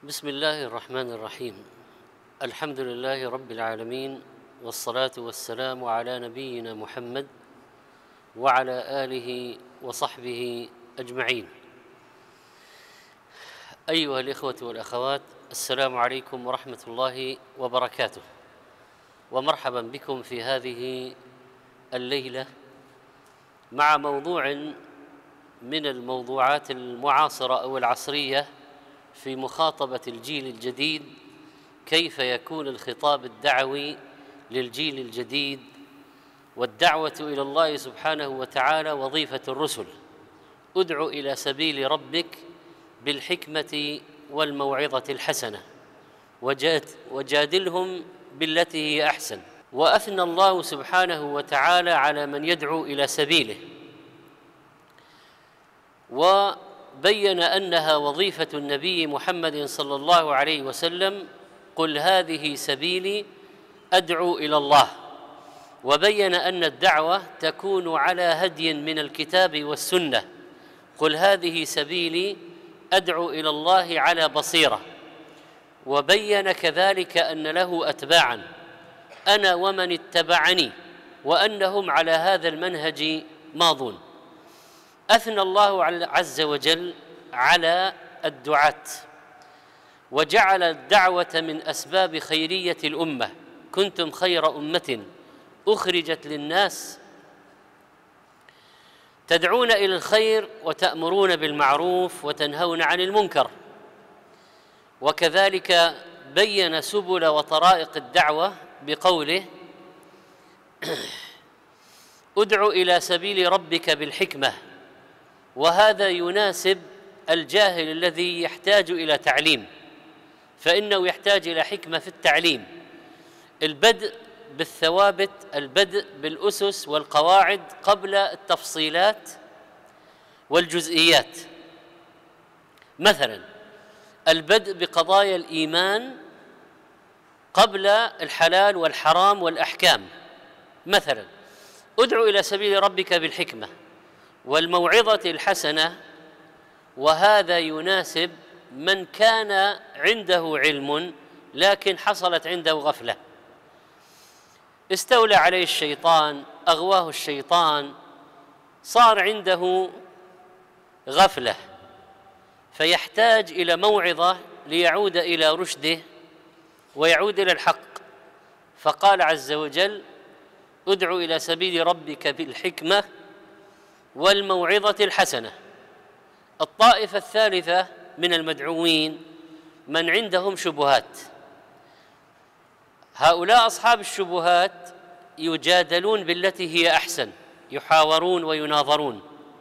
بسم الله الرحمن الرحيم. الحمد لله رب العالمين، والصلاة والسلام على نبينا محمد وعلى آله وصحبه أجمعين. أيها الإخوة والأخوات، السلام عليكم ورحمة الله وبركاته، ومرحبا بكم في هذه الليلة مع موضوع من الموضوعات المعاصرة أو العصرية في مخاطبة الجيل الجديد. كيف يكون الخطاب الدعوي للجيل الجديد والدعوة إلى الله سبحانه وتعالى وظيفة الرسل؟ ادع إلى سبيل ربك بالحكمة والموعظة الحسنة وجادلهم بالتي هي أحسن. وأثنى الله سبحانه وتعالى على من يدعو إلى سبيله، وبين أنها وظيفة النبي محمد صلى الله عليه وسلم: قل هذه سبيلي أدعو إلى الله. وبين أن الدعوة تكون على هدي من الكتاب والسنة: قل هذه سبيلي أدعو إلى الله على بصيرة. وبين كذلك أن له أتباعا، أنا ومن اتبعني، وأنهم على هذا المنهج ماضون. أثنى الله عز وجل على الدعاة، وجعل الدعوة من أسباب خيرية الأمة: كنتم خير أمة أخرجت للناس تدعون إلى الخير وتأمرون بالمعروف وتنهون عن المنكر. وكذلك بين سبل وطرائق الدعوة بقوله: ادع إلى سبيل ربك بالحكمة. وهذا يناسب الجاهل الذي يحتاج إلى تعليم، فإنه يحتاج إلى حكمة في التعليم: البدء بالثوابت، البدء بالأسس والقواعد قبل التفصيلات والجزئيات. مثلا البدء بقضايا الإيمان قبل الحلال والحرام والأحكام. مثلا ادع إلى سبيل ربك بالحكمة والموعظة الحسنة. وهذا يناسب من كان عنده علم لكن حصلت عنده غفلة، استولى عليه الشيطان، أغواه الشيطان، صار عنده غفلة، فيحتاج إلى موعظة ليعود إلى رشده ويعود إلى الحق. فقال عز وجل: ادع إلى سبيل ربك بالحكمة والموعظة الحسنة. الطائفة الثالثة من المدعوين من عندهم شبهات. هؤلاء أصحاب الشبهات يجادلون بالتي هي أحسن، يحاورون ويناظرون.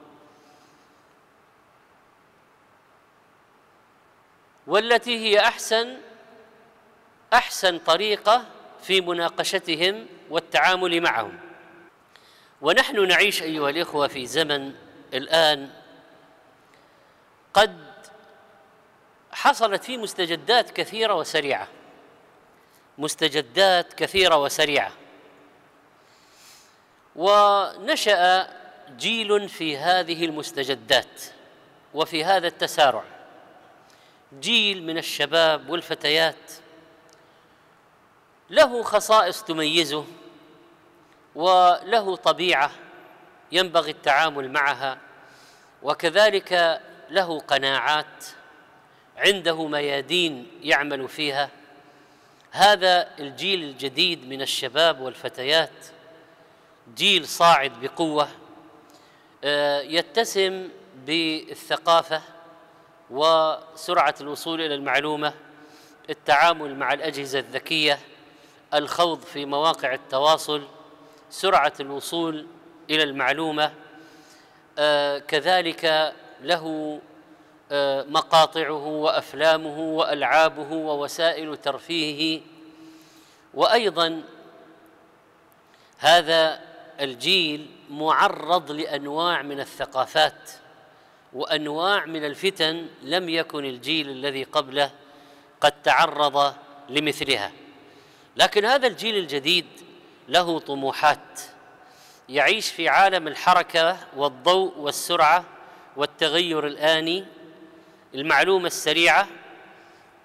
والتي هي أحسن طريقة في مناقشتهم والتعامل معهم. ونحن نعيش أيها الإخوة في زمن الآن قد حصلت فيه مستجدات كثيرة وسريعة، مستجدات كثيرة وسريعة، ونشأ جيل في هذه المستجدات وفي هذا التسارع، جيل من الشباب والفتيات له خصائص تميزه، وله طبيعة ينبغي التعامل معها، وكذلك له قناعات، عنده ميادين يعمل فيها. هذا الجيل الجديد من الشباب والفتيات جيل صاعد بقوة، يتسم بالثقافة وسرعة الوصول إلى المعلومة، التعامل مع الأجهزة الذكية، الخوض في مواقع التواصل، سرعة الوصول إلى المعلومة. كذلك له مقاطعه وأفلامه وألعابه ووسائل ترفيهه. وأيضا هذا الجيل معرض لأنواع من الثقافات وأنواع من الفتن لم يكن الجيل الذي قبله قد تعرض لمثلها. لكن هذا الجيل الجديد له طموحات، يعيش في عالم الحركة والضوء والسرعة والتغير الآني، المعلومة السريعة،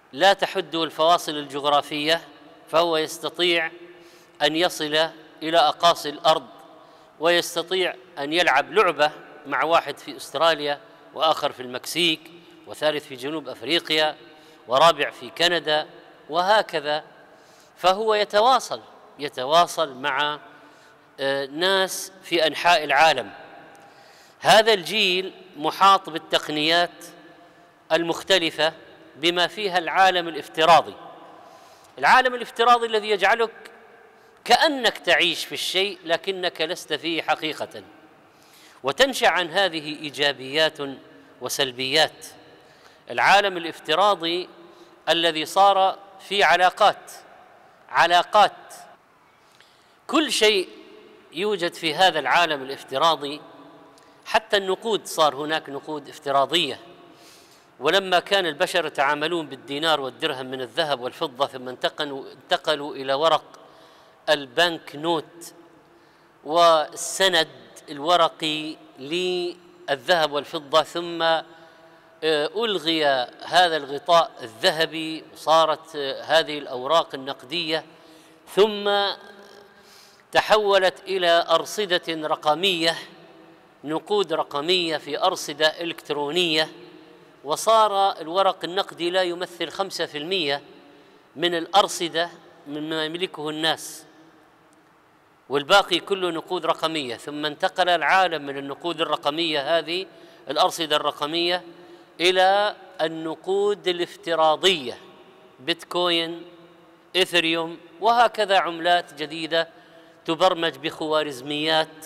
لا تحده الفواصل الجغرافية، فهو يستطيع أن يصل إلى أقاصي الأرض، ويستطيع أن يلعب لعبة مع واحد في أستراليا، وآخر في المكسيك، وثالث في جنوب أفريقيا، ورابع في كندا، وهكذا. فهو يتواصل مع ناس في أنحاء العالم. هذا الجيل محاط بالتقنيات المختلفة بما فيها العالم الافتراضي، العالم الافتراضي الذي يجعلك كأنك تعيش في الشيء لكنك لست فيه حقيقة، وتنشأ عن هذه إيجابيات وسلبيات. العالم الافتراضي الذي صار فيه علاقات، كل شيء يوجد في هذا العالم الافتراضي، حتى النقود صار هناك نقود افتراضية. ولما كان البشر يتعاملون بالدينار والدرهم من الذهب والفضة، ثم انتقلوا إلى ورق البنك نوت والسند الورقي للذهب والفضة، ثم ألغي هذا الغطاء الذهبي وصارت هذه الأوراق النقدية، ثم تحولت إلى أرصدة رقمية، نقود رقمية في أرصدة إلكترونية، وصار الورق النقدي لا يمثل 5% من الأرصدة مما يملكه الناس، والباقي كله نقود رقمية. ثم انتقل العالم من النقود الرقمية هذه، الأرصدة الرقمية، إلى النقود الافتراضية، بيتكوين، إثريوم، وهكذا عملات جديدة تبرمج بخوارزميات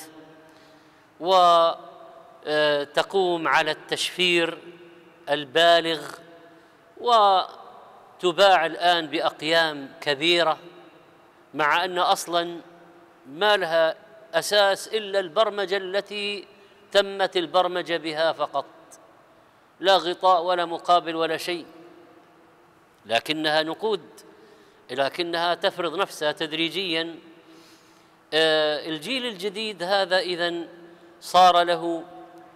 وتقوم على التشفير البالغ، وتباع الآن بأقيام كبيرة، مع أن أصلاً ما لها أساس إلا البرمجة التي تمت البرمجة بها فقط، لا غطاء ولا مقابل ولا شيء، لكنها نقود، لكنها تفرض نفسها تدريجياً. الجيل الجديد هذا إذن صار له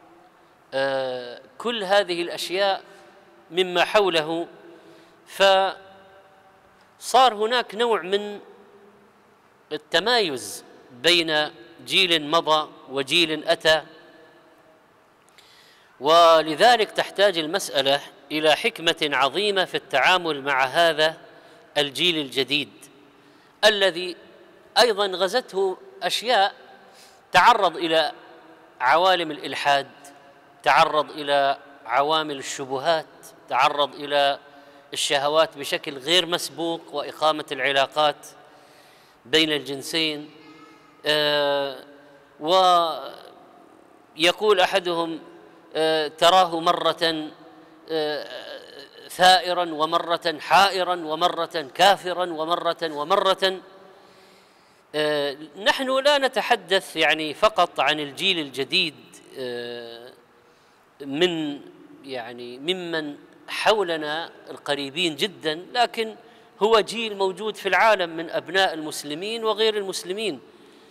كل هذه الأشياء مما حوله، فصار هناك نوع من التمايز بين جيل مضى وجيل أتى، ولذلك تحتاج المسألة إلى حكمة عظيمة في التعامل مع هذا الجيل الجديد الذي أيضاً غزته أشياء، تعرض إلى عوالم الإلحاد، تعرض إلى عوامل الشبهات، تعرض إلى الشهوات بشكل غير مسبوق، وإقامة العلاقات بين الجنسين. ويقول أحدهم تراه مرة ثائرا، ومرة حائرا، ومرة كافرا، ومرة. نحن لا نتحدث يعني فقط عن الجيل الجديد ممن حولنا القريبين جدا، لكن هو جيل موجود في العالم من أبناء المسلمين وغير المسلمين.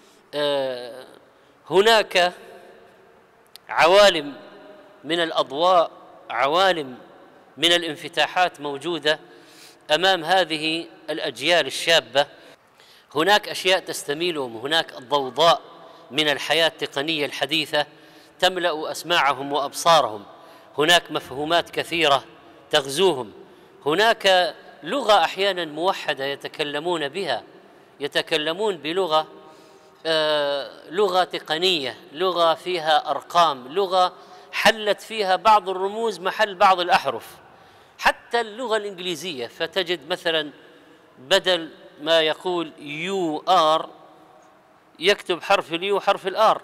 هناك عوالم من الأضواء، عوالم من الانفتاحات موجودة أمام هذه الأجيال الشابة. هناك أشياء تستميلهم، هناك الضوضاء من الحياة التقنية الحديثة تملأ أسماعهم وأبصارهم، هناك مفهومات كثيرة تغزوهم، هناك لغة أحيانا موحدة يتكلمون بها، يتكلمون بلغة لغة تقنية، لغة فيها أرقام، لغة حلت فيها بعض الرموز محل بعض الأحرف، حتى اللغة الإنجليزية، فتجد مثلا بدل ما يقول يو آر يكتب حرف اليو حرف الآر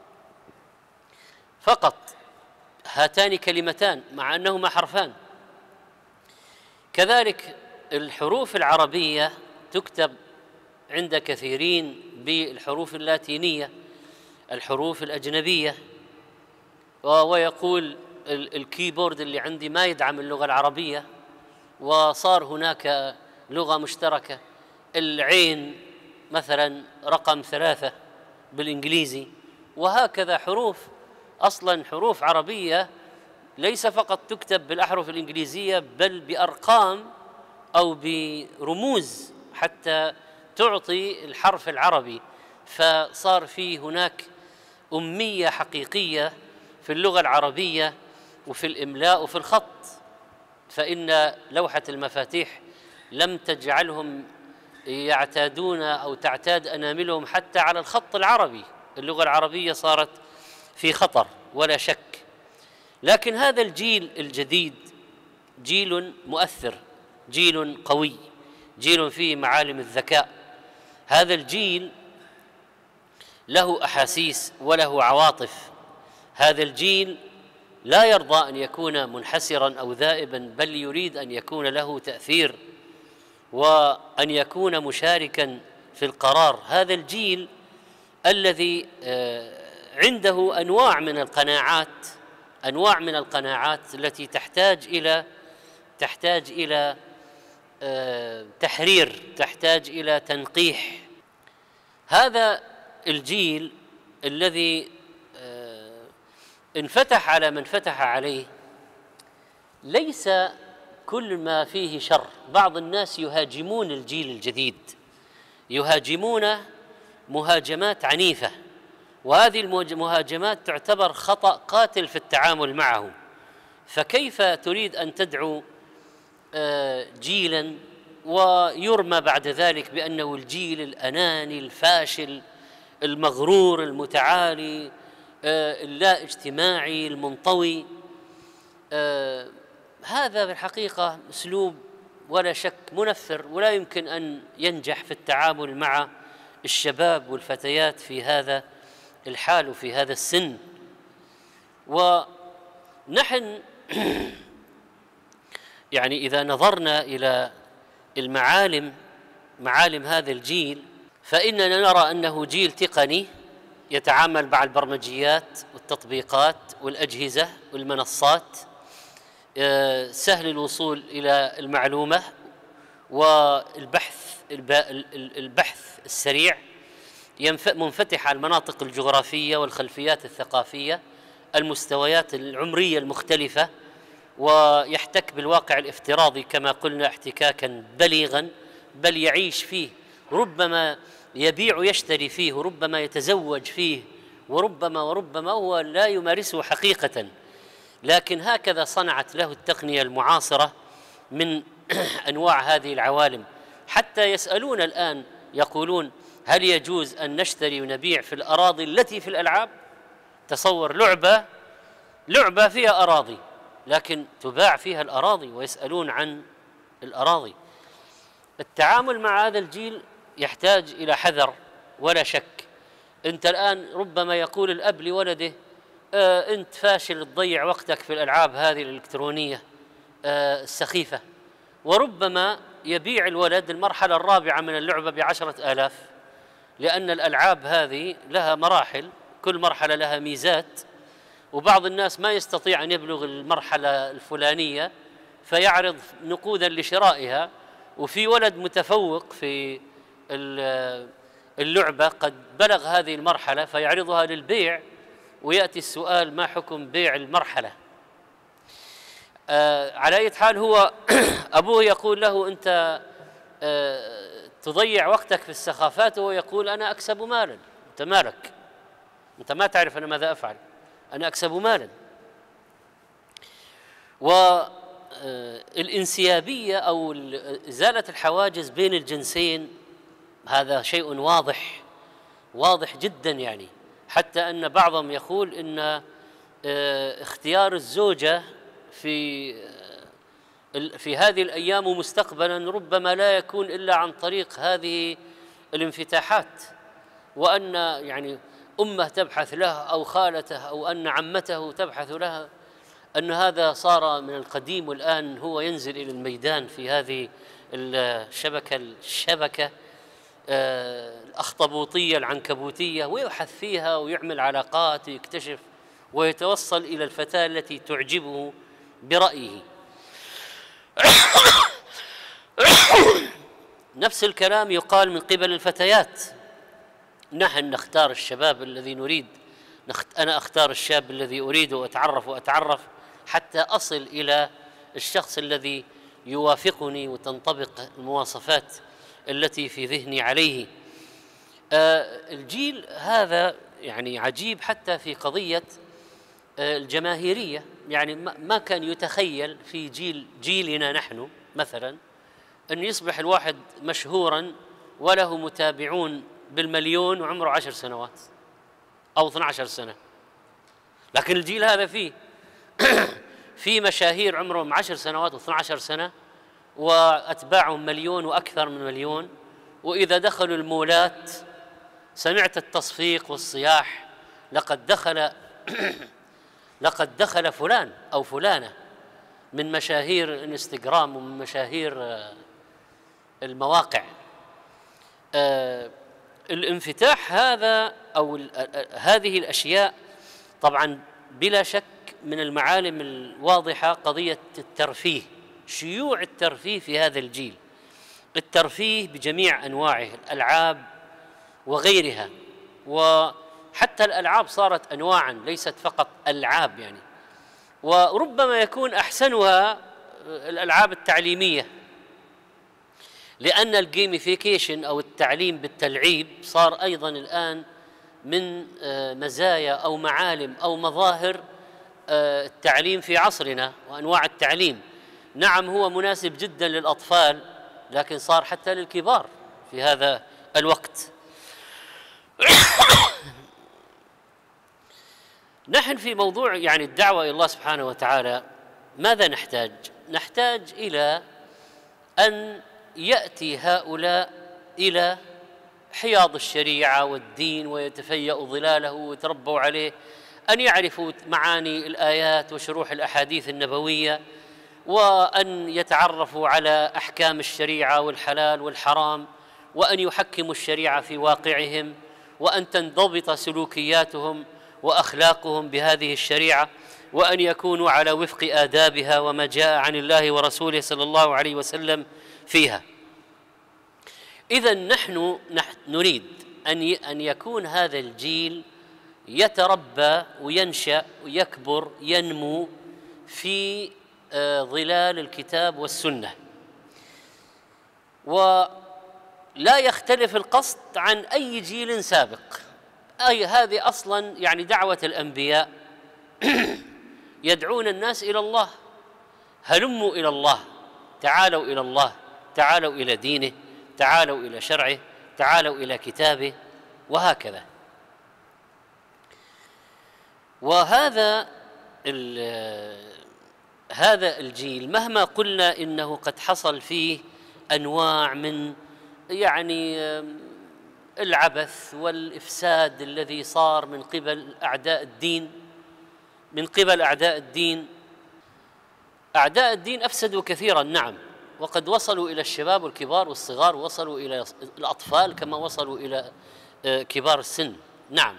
فقط، هاتان كلمتان مع أنهما حرفان. كذلك الحروف العربية تكتب عند كثيرين بالحروف اللاتينية، الحروف الأجنبية، ويقول الكيبورد اللي عندي ما يدعم اللغة العربية، وصار هناك لغة مشتركة، العين مثلا رقم 3 بالإنجليزي، وهكذا حروف أصلا حروف عربية ليس فقط تكتب بالأحرف الإنجليزية بل بأرقام أو برموز حتى تعطي الحرف العربي، فصار في هناك أمية حقيقية في اللغة العربية وفي الإملاء وفي الخط. فإن لوحة المفاتيح لم تجعلهم يعتادون أو تعتاد أناملهم حتى على الخط العربي، اللغة العربية صارت في خطر ولا شك. لكن هذا الجيل الجديد جيل مؤثر، جيل قوي، جيل فيه معالم الذكاء. هذا الجيل له أحاسيس وله عواطف. هذا الجيل لا يرضى أن يكون منحسرا أو ذائبا، بل يريد أن يكون له تأثير وأن يكون مشاركا في القرار. هذا الجيل الذي عنده أنواع من القناعات التي تحتاج إلى تحرير، تحتاج إلى تنقيح. هذا الجيل الذي انفتح على من فتح عليه ليس كل ما فيه شر. بعض الناس يهاجمون الجيل الجديد، يهاجمونه مهاجمات عنيفة، وهذه المهاجمات تعتبر خطأ قاتل في التعامل معه. فكيف تريد أن تدعو جيلا ويرمى بعد ذلك بأنه الجيل الأناني الفاشل المغرور المتعالي اللا اجتماعي المنطوي؟ هذا بالحقيقة أسلوب ولا شك منفر، ولا يمكن أن ينجح في التعامل مع الشباب والفتيات في هذا الحال وفي هذا السن. ونحن يعني إذا نظرنا إلى معالم هذا الجيل، فإننا نرى أنه جيل تقني يتعامل مع البرمجيات والتطبيقات والأجهزة والمنصات، سهل الوصول إلى المعلومة والبحث السريع، منفتح على المناطق الجغرافية والخلفيات الثقافية، المستويات العمرية المختلفة، ويحتك بالواقع الافتراضي كما قلنا احتكاكا بليغا، بل يعيش فيه، ربما يبيع ويشتري فيه، وربما يتزوج فيه، وربما هو لا يمارسه حقيقة. لكن هكذا صنعت له التقنية المعاصرة من أنواع هذه العوالم، حتى يسألون الآن يقولون: هل يجوز أن نشتري ونبيع في الأراضي التي في الألعاب؟ تصور لعبة فيها أراضي، لكن تباع فيها الأراضي، ويسألون عن الأراضي. التعامل مع هذا الجيل يحتاج إلى حذر ولا شك. أنت الآن ربما يقول الأب لولده: أنت فاشل، تضيع وقتك في الألعاب هذه الإلكترونية السخيفة، وربما يبيع الولد المرحلة الرابعة من اللعبة ب10,000، لأن الألعاب هذه لها مراحل، كل مرحلة لها ميزات، وبعض الناس ما يستطيع أن يبلغ المرحلة الفلانية فيعرض نقودا لشرائها، وفي ولد متفوق في اللعبة قد بلغ هذه المرحلة فيعرضها للبيع، ويأتي السؤال: ما حكم بيع المرحلة؟ على أي حال هو أبوه يقول له: أنت تضيع وقتك في السخافات، وهو يقول: أنا أكسب مالا. أنت مالك؟ أنت ما تعرف أنا ماذا أفعل، أنا أكسب مالا. والانسيابية أو إزالة الحواجز بين الجنسين هذا شيء واضح جدا، يعني حتى أن بعضهم يقول إن اختيار الزوجة في هذه الأيام ومستقبلا ربما لا يكون إلا عن طريق هذه الانفتاحات، وأن يعني أمه تبحث له أو خالته أو أن عمته تبحث لها، أن هذا صار من القديم، والآن هو ينزل إلى الميدان في هذه الشبكة الأخطبوطية العنكبوتية، ويبحث فيها ويعمل علاقات ويكتشف ويتوصل إلى الفتاة التي تعجبه برأيه. نفس الكلام يقال من قبل الفتيات: نحن نختار الشباب الذي نريد، أنا أختار الشاب الذي أريد وأتعرف حتى أصل إلى الشخص الذي يوافقني وتنطبق المواصفات التي في ذهني عليه. الجيل هذا يعني عجيب حتى في قضية الجماهيرية، يعني ما كان يتخيل في جيلنا نحن مثلا أن يصبح الواحد مشهورا وله متابعون بالمليون وعمره 10 سنوات أو 12 سنة. لكن الجيل هذا فيه في مشاهير عمرهم 10 سنوات و12 سنة وأتباعهم مليون وأكثر من مليون، وإذا دخلوا المولات سمعت التصفيق والصياح لقد دخل لقد دخل فلان أو فلانة من مشاهير الانستغرام ومن مشاهير المواقع. الانفتاح هذا أو هذه الأشياء طبعا بلا شك من المعالم الواضحة قضية الترفيه، شيوع الترفيه في هذا الجيل، الترفيه بجميع أنواعه، الألعاب وغيرها. وحتى الألعاب صارت أنواعا ليست فقط ألعاب يعني، وربما يكون أحسنها الألعاب التعليمية، لأن الجيميفيكيشن أو التعليم بالتلعيب صار أيضا الآن من مزايا أو معالم أو مظاهر التعليم في عصرنا وأنواع التعليم. نعم هو مناسب جدا للأطفال، لكن صار حتى للكبار في هذا الوقت. نحن في موضوع يعني الدعوة إلى الله سبحانه وتعالى ماذا نحتاج؟ نحتاج إلى أن يأتي هؤلاء إلى حياض الشريعة والدين ويتفيأوا ظلاله ويتربوا عليه، أن يعرفوا معاني الآيات وشروح الأحاديث النبوية، وأن يتعرفوا على أحكام الشريعة والحلال والحرام، وأن يحكموا الشريعة في واقعهم، وأن تنضبط سلوكياتهم وأخلاقهم بهذه الشريعة، وأن يكونوا على وفق آدابها وما جاء عن الله ورسوله صلى الله عليه وسلم فيها. إذن نحن نريد أن يكون هذا الجيل يتربى وينشأ ويكبر ينمو في ظلال الكتاب والسنة، ولا يختلف القصد عن أي جيل سابق. هذه أصلا يعني دعوة الأنبياء يدعون الناس إلى الله، هلموا إلى الله، تعالوا إلى الله، تعالوا إلى دينه، تعالوا إلى شرعه، تعالوا إلى كتابه، وهكذا. وهذا هذا الجيل مهما قلنا إنه قد حصل فيه أنواع من يعني العبث والإفساد الذي صار من قبل أعداء الدين، أعداء الدين أفسدوا كثيرا، نعم، وقد وصلوا إلى الشباب والكبار والصغار، وصلوا إلى الأطفال كما وصلوا إلى كبار السن، نعم.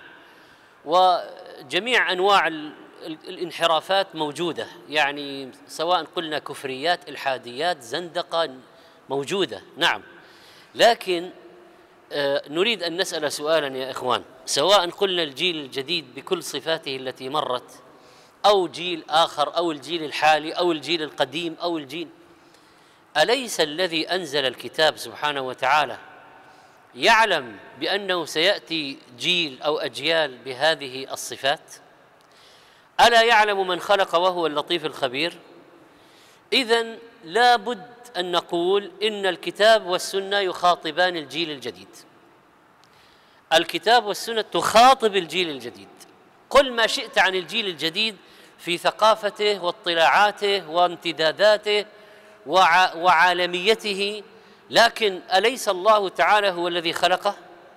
وجميع أنواع الانحرافات موجودة، يعني سواء قلنا كفريات، إلحاديات، زندقة، موجودة، نعم. لكن نريد أن نسأل سؤالا يا إخوان، سواء قلنا الجيل الجديد بكل صفاته التي مرت، أو جيل آخر، أو الجيل الحالي، أو الجيل القديم، أو الجيل، أليس الذي أنزل الكتاب سبحانه وتعالى يعلم بأنه سيأتي جيل أو أجيال بهذه الصفات؟ ألا يعلم من خلق وهو اللطيف الخبير؟ إذن لا بد أن نقول إن الكتاب والسنة يخاطبان الجيل الجديد. الكتاب والسنة تخاطب الجيل الجديد. قل ما شئت عن الجيل الجديد في ثقافته واطلاعاته وامتداداته وعالميته، لكن أليس الله تعالى هو الذي خلقه؟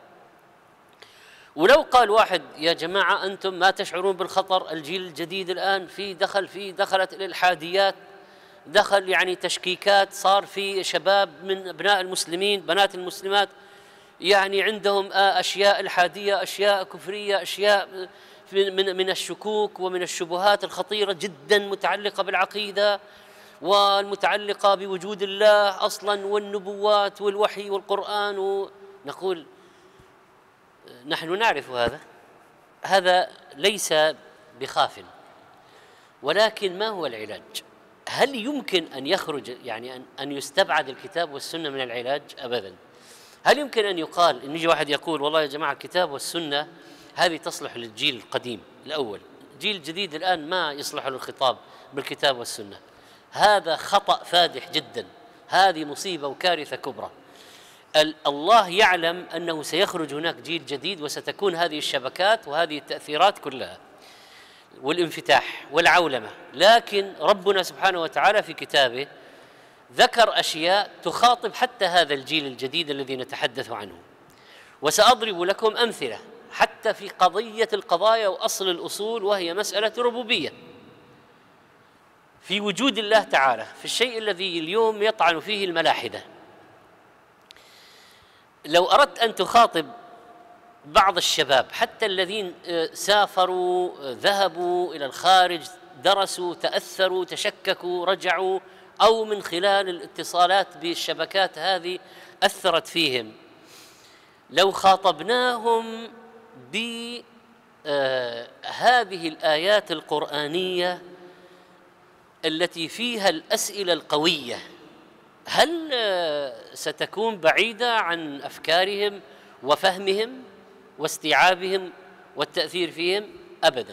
ولو قال واحد يا جماعة أنتم ما تشعرون بالخطر، الجيل الجديد الآن دخلت الإلحاديات، دخل يعني تشكيكات، صار في شباب من أبناء المسلمين بنات المسلمات يعني عندهم أشياء إلحادية، أشياء كفرية، أشياء من الشكوك ومن الشبهات الخطيرة جدا متعلقة بالعقيدة والمتعلقة بوجود الله أصلا والنبوات والوحي والقرآن. نقول نحن نعرف هذا ليس بخاف، ولكن ما هو العلاج؟ هل يمكن أن يخرج يعني أن يستبعد الكتاب والسنة من العلاج؟ أبدا. هل يمكن أن يقال إن يجي واحد يقول والله يا جماعة الكتاب والسنة هذه تصلح للجيل القديم الأول، الجيل الجديد الآن ما يصلح للخطاب بالكتاب والسنة؟ هذا خطأ فادح جدا، هذه مصيبة وكارثة كبرى. الله يعلم أنه سيخرج هناك جيل جديد وستكون هذه الشبكات وهذه التأثيرات كلها والانفتاح والعولمة، لكن ربنا سبحانه وتعالى في كتابه ذكر أشياء تخاطب حتى هذا الجيل الجديد الذي نتحدث عنه. وسأضرب لكم أمثلة حتى في قضية القضايا وأصل الأصول، وهي مسألة ربوبية في وجود الله تعالى، في الشيء الذي اليوم يطعن فيه الملاحدة. لو أردت أن تخاطب بعض الشباب حتى الذين سافروا ذهبوا إلى الخارج درسوا تأثروا تشككوا رجعوا، أو من خلال الاتصالات بالشبكات هذه أثرت فيهم، لو خاطبناهم بهذه الآيات القرآنية التي فيها الأسئلة القوية، هل ستكون بعيدة عن أفكارهم وفهمهم واستيعابهم والتأثير فيهم؟ أبدا.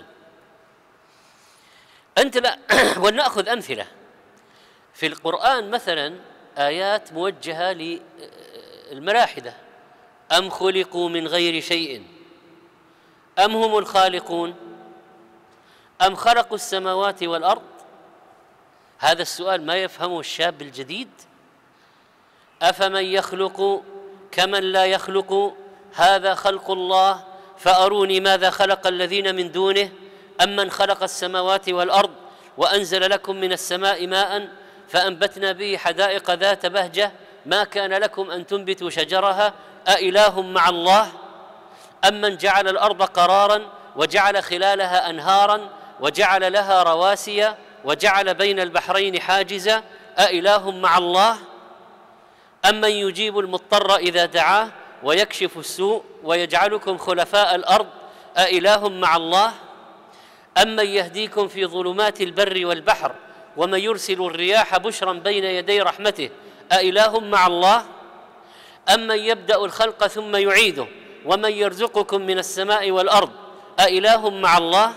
أنت لا ولنأخذ أمثلة في القرآن مثلا، آيات موجهة للملاحدة: أم خلقوا من غير شيء أم هم الخالقون أم خلقوا السماوات والأرض. هذا السؤال ما يفهمه الشاب الجديد. أفمن يخلق كمن لا يخلق هذا خلق الله فأروني ماذا خلق الذين من دونه أمن خلق السماوات والأرض وأنزل لكم من السماء ماء فأنبتنا به حدائق ذات بهجة ما كان لكم أن تنبتوا شجرها أإله مع الله أمن جعل الأرض قرارا وجعل خلالها أنهارا وجعل لها رواسي وجعل بين البحرين حاجزا أإله مع الله أمن يجيب المضطر إذا دعاه ويكشف السوء ويجعلكم خلفاء الأرض أإله مع الله أمن يهديكم في ظلمات البر والبحر ومن يرسل الرياح بشرا بين يدي رحمته أإله مع الله أمن يبدأ الخلق ثم يعيده ومن يرزقكم من السماء والأرض أإله مع الله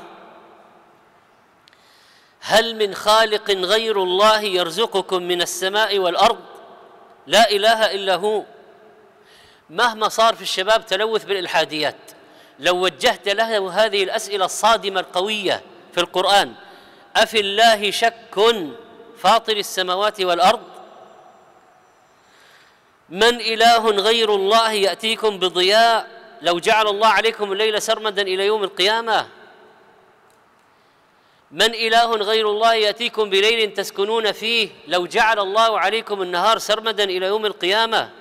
هل من خالق غير الله يرزقكم من السماء والأرض؟ لا إله إلا هو. مهما صار في الشباب تلوث بالإلحاديات، لو وجهت له هذه الأسئلة الصادمة القوية في القرآن: أفي الله شك فاطر السماوات والأرض من إله غير الله يأتيكم بضياء لو جعل الله عليكم الليل سرمدا إلى يوم القيامة من إله غير الله يأتيكم بليل تسكنون فيه لو جعل الله عليكم النهار سرمدا إلى يوم القيامة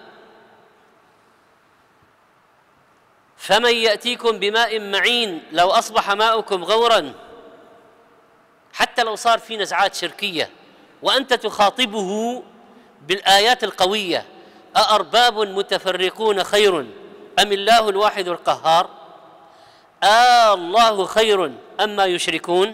فمن يأتيكم بماء معين لو أصبح ماؤكم غورا. حتى لو صار في نزعات شركية وأنت تخاطبه بالآيات القوية: أأرباب متفرقون خير أم الله الواحد القهار الله خير أما يشركون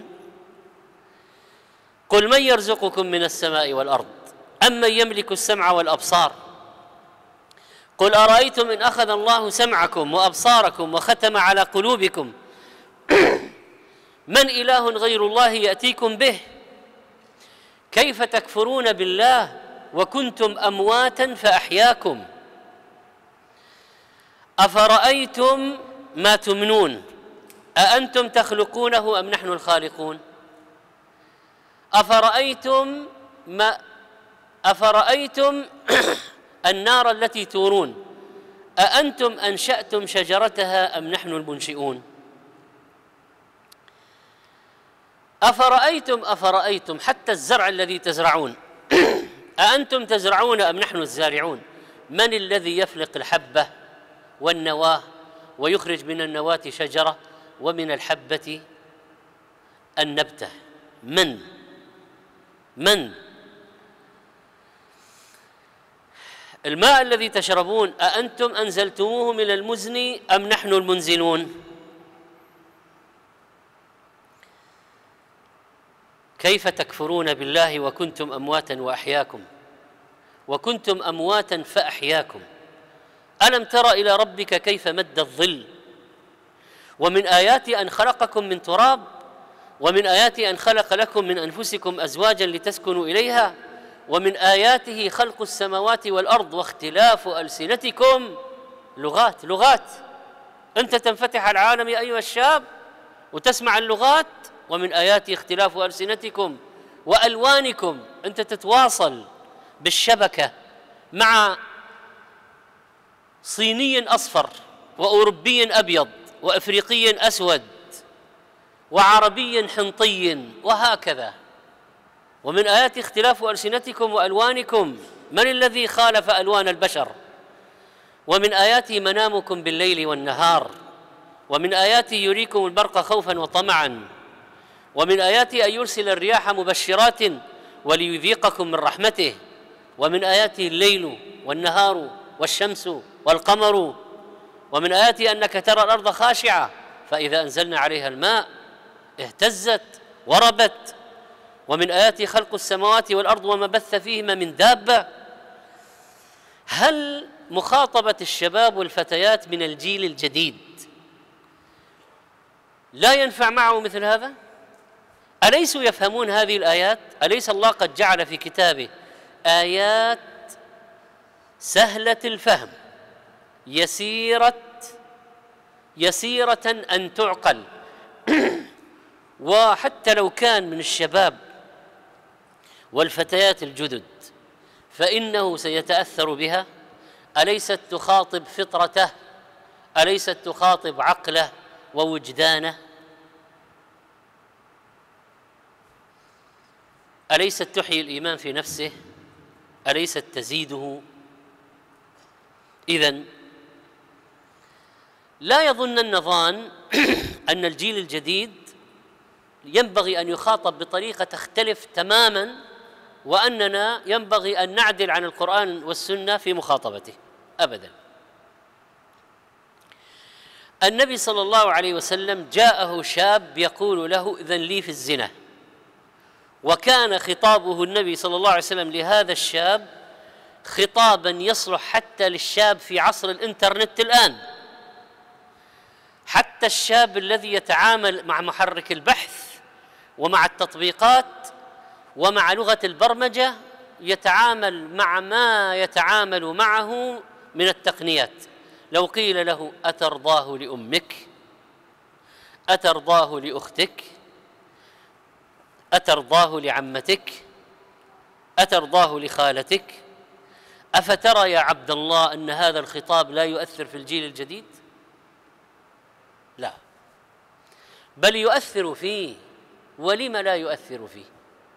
قل من يرزقكم من السماء والأرض أمن يملك السمع والأبصار قل أرأيتم إن أخذ الله سمعكم وأبصاركم وختم على قلوبكم من إله غير الله يأتيكم به كيف تكفرون بالله وكنتم أمواتا فأحياكم أفرأيتم ما تمنون أأنتم تخلقونه أم نحن الخالقون أفرأيتم النار التي تورون أأنتم أنشأتم شجرتها أم نحن المنشئون أفرأيتم حتى الزرع الذي تزرعون أأنتم تزرعون أم نحن الزارعون من الذي يفلق الحبة والنواة ويخرج من النواة شجرة ومن الحبة النبتة؟ من الماء الذي تشربون أأنتم أنزلتموه من المزن أم نحن المنزلون كيف تكفرون بالله وكنتم أمواتا وأحياكم وكنتم أمواتا فأحياكم ألم تر إلى ربك كيف مد الظل ومن آياته أن خلقكم من تراب ومن آياته أن خلق لكم من أنفسكم أزواجا لتسكنوا إليها ومن آياته خلق السماوات والأرض واختلاف ألسنتكم. لغات أنت تنفتح على العالم يا أيها الشاب وتسمع اللغات. ومن آياته اختلاف ألسنتكم وألوانكم، أنت تتواصل بالشبكة مع صيني أصفر وأوروبي أبيض وأفريقي أسود وعربي حنطي وهكذا. ومن آيات اختلاف ألسنتكم وألوانكم، من الذي خالف ألوان البشر؟ ومن آياته منامكم بالليل والنهار ومن آياته يريكم البرق خوفا وطمعا ومن آياته أن يرسل الرياح مبشرات وليذيقكم من رحمته ومن آياته الليل والنهار والشمس والقمر ومن آياته أنك ترى الأرض خاشعة فإذا أنزلنا عليها الماء اهتزت وربت ومن آياته خلق السماوات والأرض وما بث فيهما من دابة. هل مخاطبة الشباب والفتيات من الجيل الجديد لا ينفع معه مثل هذا؟ أليسوا يفهمون هذه الآيات؟ أليس الله قد جعل في كتابه آيات سهلة الفهم يسيرة أن تعقل وحتى لو كان من الشباب والفتيات الجدد فإنه سيتأثر بها؟ أليست تخاطب فطرته؟ أليست تخاطب عقله ووجدانه؟ أليست تحيي الإيمان في نفسه؟ أليست تزيده؟ إذن لا يظنن ظان أن الجيل الجديد ينبغي أن يخاطب بطريقة تختلف تماماً وأننا ينبغي أن نعدل عن القرآن والسنة في مخاطبته، أبداً. النبي صلى الله عليه وسلم جاءه شاب يقول له إذن لي في الزنا، وكان خطابه النبي صلى الله عليه وسلم لهذا الشاب خطاباً يصلح حتى للشاب في عصر الإنترنت الآن. حتى الشاب الذي يتعامل مع محرك البحث ومع التطبيقات ومع لغة البرمجة يتعامل مع ما يتعامل معه من التقنيات. لو قيل له أترضاه لأمك؟ أترضاه لأختك؟ أترضاه لعمتك؟ أترضاه لخالتك؟ أفترى يا عبد الله أن هذا الخطاب لا يؤثر في الجيل الجديد؟ لا، بل يؤثر فيه. ولم لا يؤثر فيه؟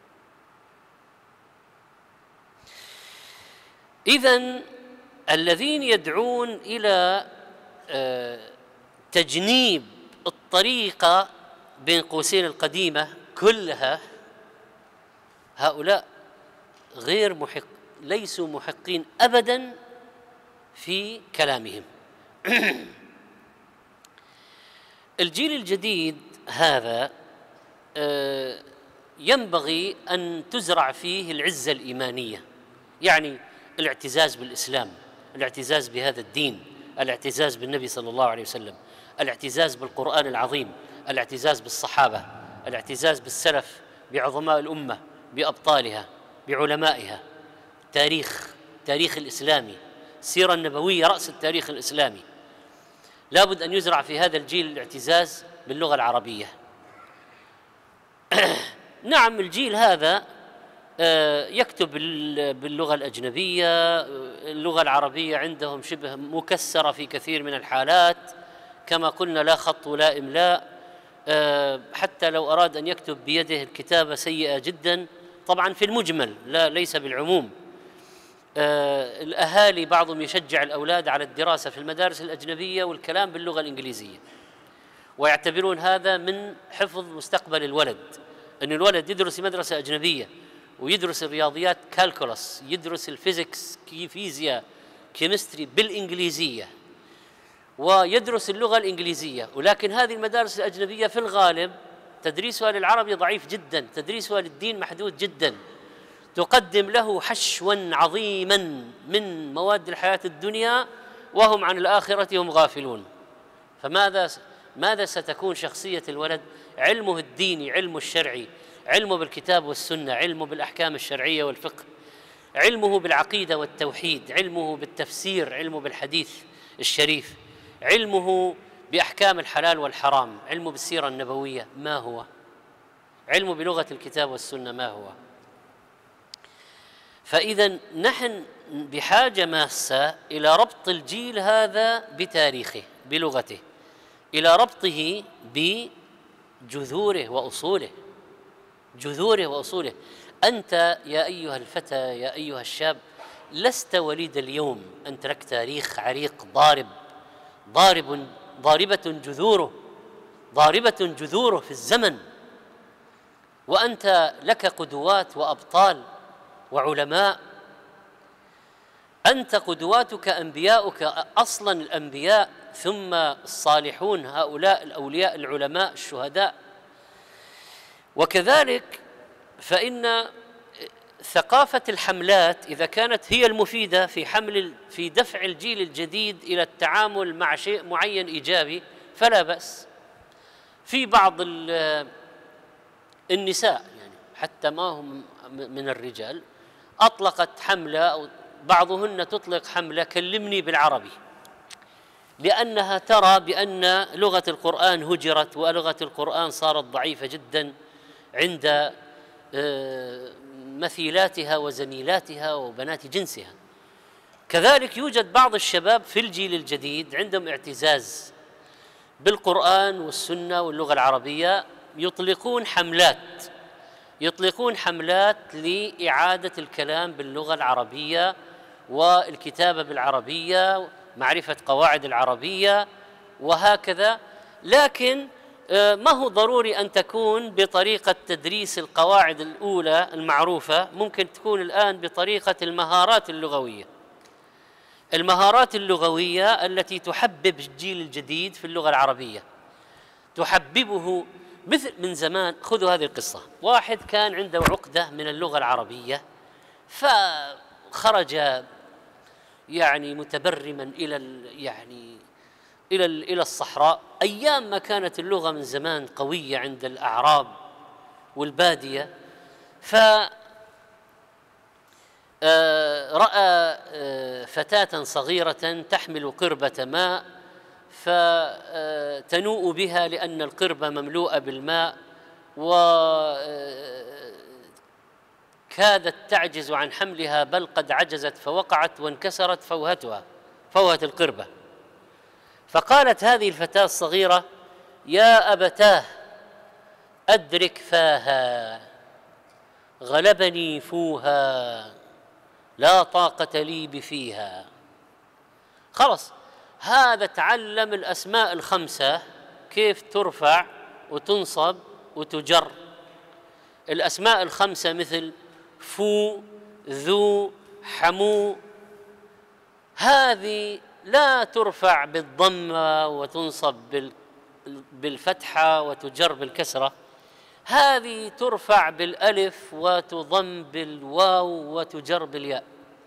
إذن الذين يدعون إلى تجنيب الطريقة بين قوسين القديمة كلها، هؤلاء ليسوا محقين أبداً في كلامهم. الجيل الجديد هذا ينبغي أن تزرع فيه العزة الإيمانية، يعني الاعتزاز بالإسلام، الاعتزاز بهذا الدين، الاعتزاز بالنبي صلى الله عليه وسلم، الاعتزاز بالقرآن العظيم، الاعتزاز بالصحابة، الاعتزاز بالسلف، بعظماء الأمة، بأبطالها، بعلمائها، تاريخ الإسلامي، السيرة النبوية رأس التاريخ الإسلامي. لابد أن يزرع في هذا الجيل الاعتزاز باللغة العربية. نعم، الجيل هذا يكتب باللغة الأجنبية، اللغة العربية عندهم شبه مكسرة في كثير من الحالات، كما قلنا لا خط ولا إملاء، حتى لو أراد أن يكتب بيده الكتابة سيئة جدا، طبعا في المجمل ليس بالعموم. الأهالي بعضهم يشجع الأولاد على الدراسة في المدارس الأجنبية والكلام باللغة الإنجليزية، ويعتبرون هذا من حفظ مستقبل الولد، أن الولد يدرس في مدرسة أجنبية ويدرس الرياضيات كالكولس، يدرس الفيزيكس فيزياء كيمستري بالإنجليزية ويدرس اللغة الإنجليزية. ولكن هذه المدارس الأجنبية في الغالب تدريسها للعربي ضعيف جدا، تدريسها للدين محدود جدا، تقدم له حشوا عظيما من مواد الحياة الدنيا وهم عن الآخرة هم غافلون. ماذا ستكون شخصية الولد؟ علمه الديني، علمه الشرعي، علمه بالكتاب والسنة، علمه بالأحكام الشرعية والفقه، علمه بالعقيدة والتوحيد، علمه بالتفسير، علمه بالحديث الشريف، علمه بأحكام الحلال والحرام، علمه بالسيرة النبوية، ما هو؟ علمه بلغة الكتاب والسنة ما هو؟ فإذا نحن بحاجة ماسة إلى ربط الجيل هذا بتاريخه، بلغته، إلى ربطه بجذوره وأصوله، جذوره وأصوله. أنت يا أيها الفتى، يا أيها الشاب، لست وليد اليوم، أنت لك تاريخ عريق ضاربة جذوره في الزمن، وأنت لك قدوات وأبطال وعلماء. أنت قدواتك أنبياؤك، أصلا الأنبياء ثم الصالحون، هؤلاء الأولياء العلماء الشهداء. وكذلك فإن ثقافة الحملات إذا كانت هي المفيدة في دفع الجيل الجديد إلى التعامل مع شيء معين إيجابي فلا بأس. في بعض النساء يعني حتى ما هم من الرجال أطلقت حملة، أو بعضهن تطلق حملة كلمني بالعربي، لأنها ترى بأن لغة القرآن هجرت ولغة القرآن صارت ضعيفة جدا عند مثيلاتها وزميلاتها وبنات جنسها. كذلك يوجد بعض الشباب في الجيل الجديد عندهم اعتزاز بالقرآن والسنة واللغة العربية، يطلقون حملات لإعادة الكلام باللغة العربية والكتابة بالعربية، معرفة قواعد العربية وهكذا. لكن ما هو ضروري أن تكون بطريقة تدريس القواعد الأولى المعروفة، ممكن تكون الآن بطريقة المهارات اللغوية التي تحبب الجيل الجديد في اللغة العربية، تحببه. مثل من زمان، خذوا هذه القصة، واحد كان عنده عقدة من اللغة العربية فخرج يعني متبرما إلى الصحراء، أيام ما كانت اللغة من زمان قوية عند الأعراب والبادية. فرأى فتاة صغيرة تحمل قربة ماء فتنوء بها لأن القربة مملوءة بالماء، وكادت تعجز عن حملها بل قد عجزت فوقعت وانكسرت فوهة القربة. فقالت هذه الفتاة الصغيرة: يا أبتاه أدرك فاها، غلبني فوها، لا طاقة لي بفيها. خلص، هذا تعلم الأسماء الخمسة كيف ترفع وتنصب وتجر. الأسماء الخمسة مثل فو، ذو، حمو، هذه لا ترفع بالضمة وتنصب بالفتحة وتجر بالكسرة، هذه ترفع بالألف وتضم بالواو وتجر بالياء.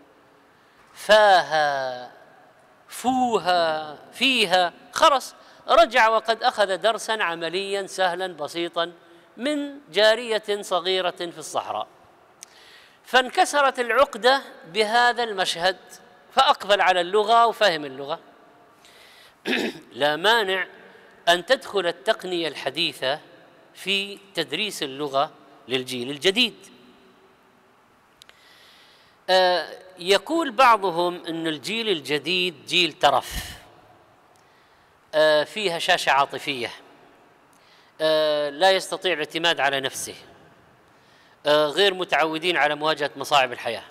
فاها، فوها، فيها. خلص، رجع وقد أخذ درسا عمليا سهلا بسيطا من جارية صغيرة في الصحراء. فانكسرت العقدة بهذا المشهد، فأقبل على اللغة وفهم اللغة. لا مانع أن تدخل التقنية الحديثة في تدريس اللغة للجيل الجديد. يقول بعضهم أن الجيل الجديد جيل ترف، فيه هشاشة عاطفية، لا يستطيع الاعتماد على نفسه، غير متعودين على مواجهة مصاعب الحياة.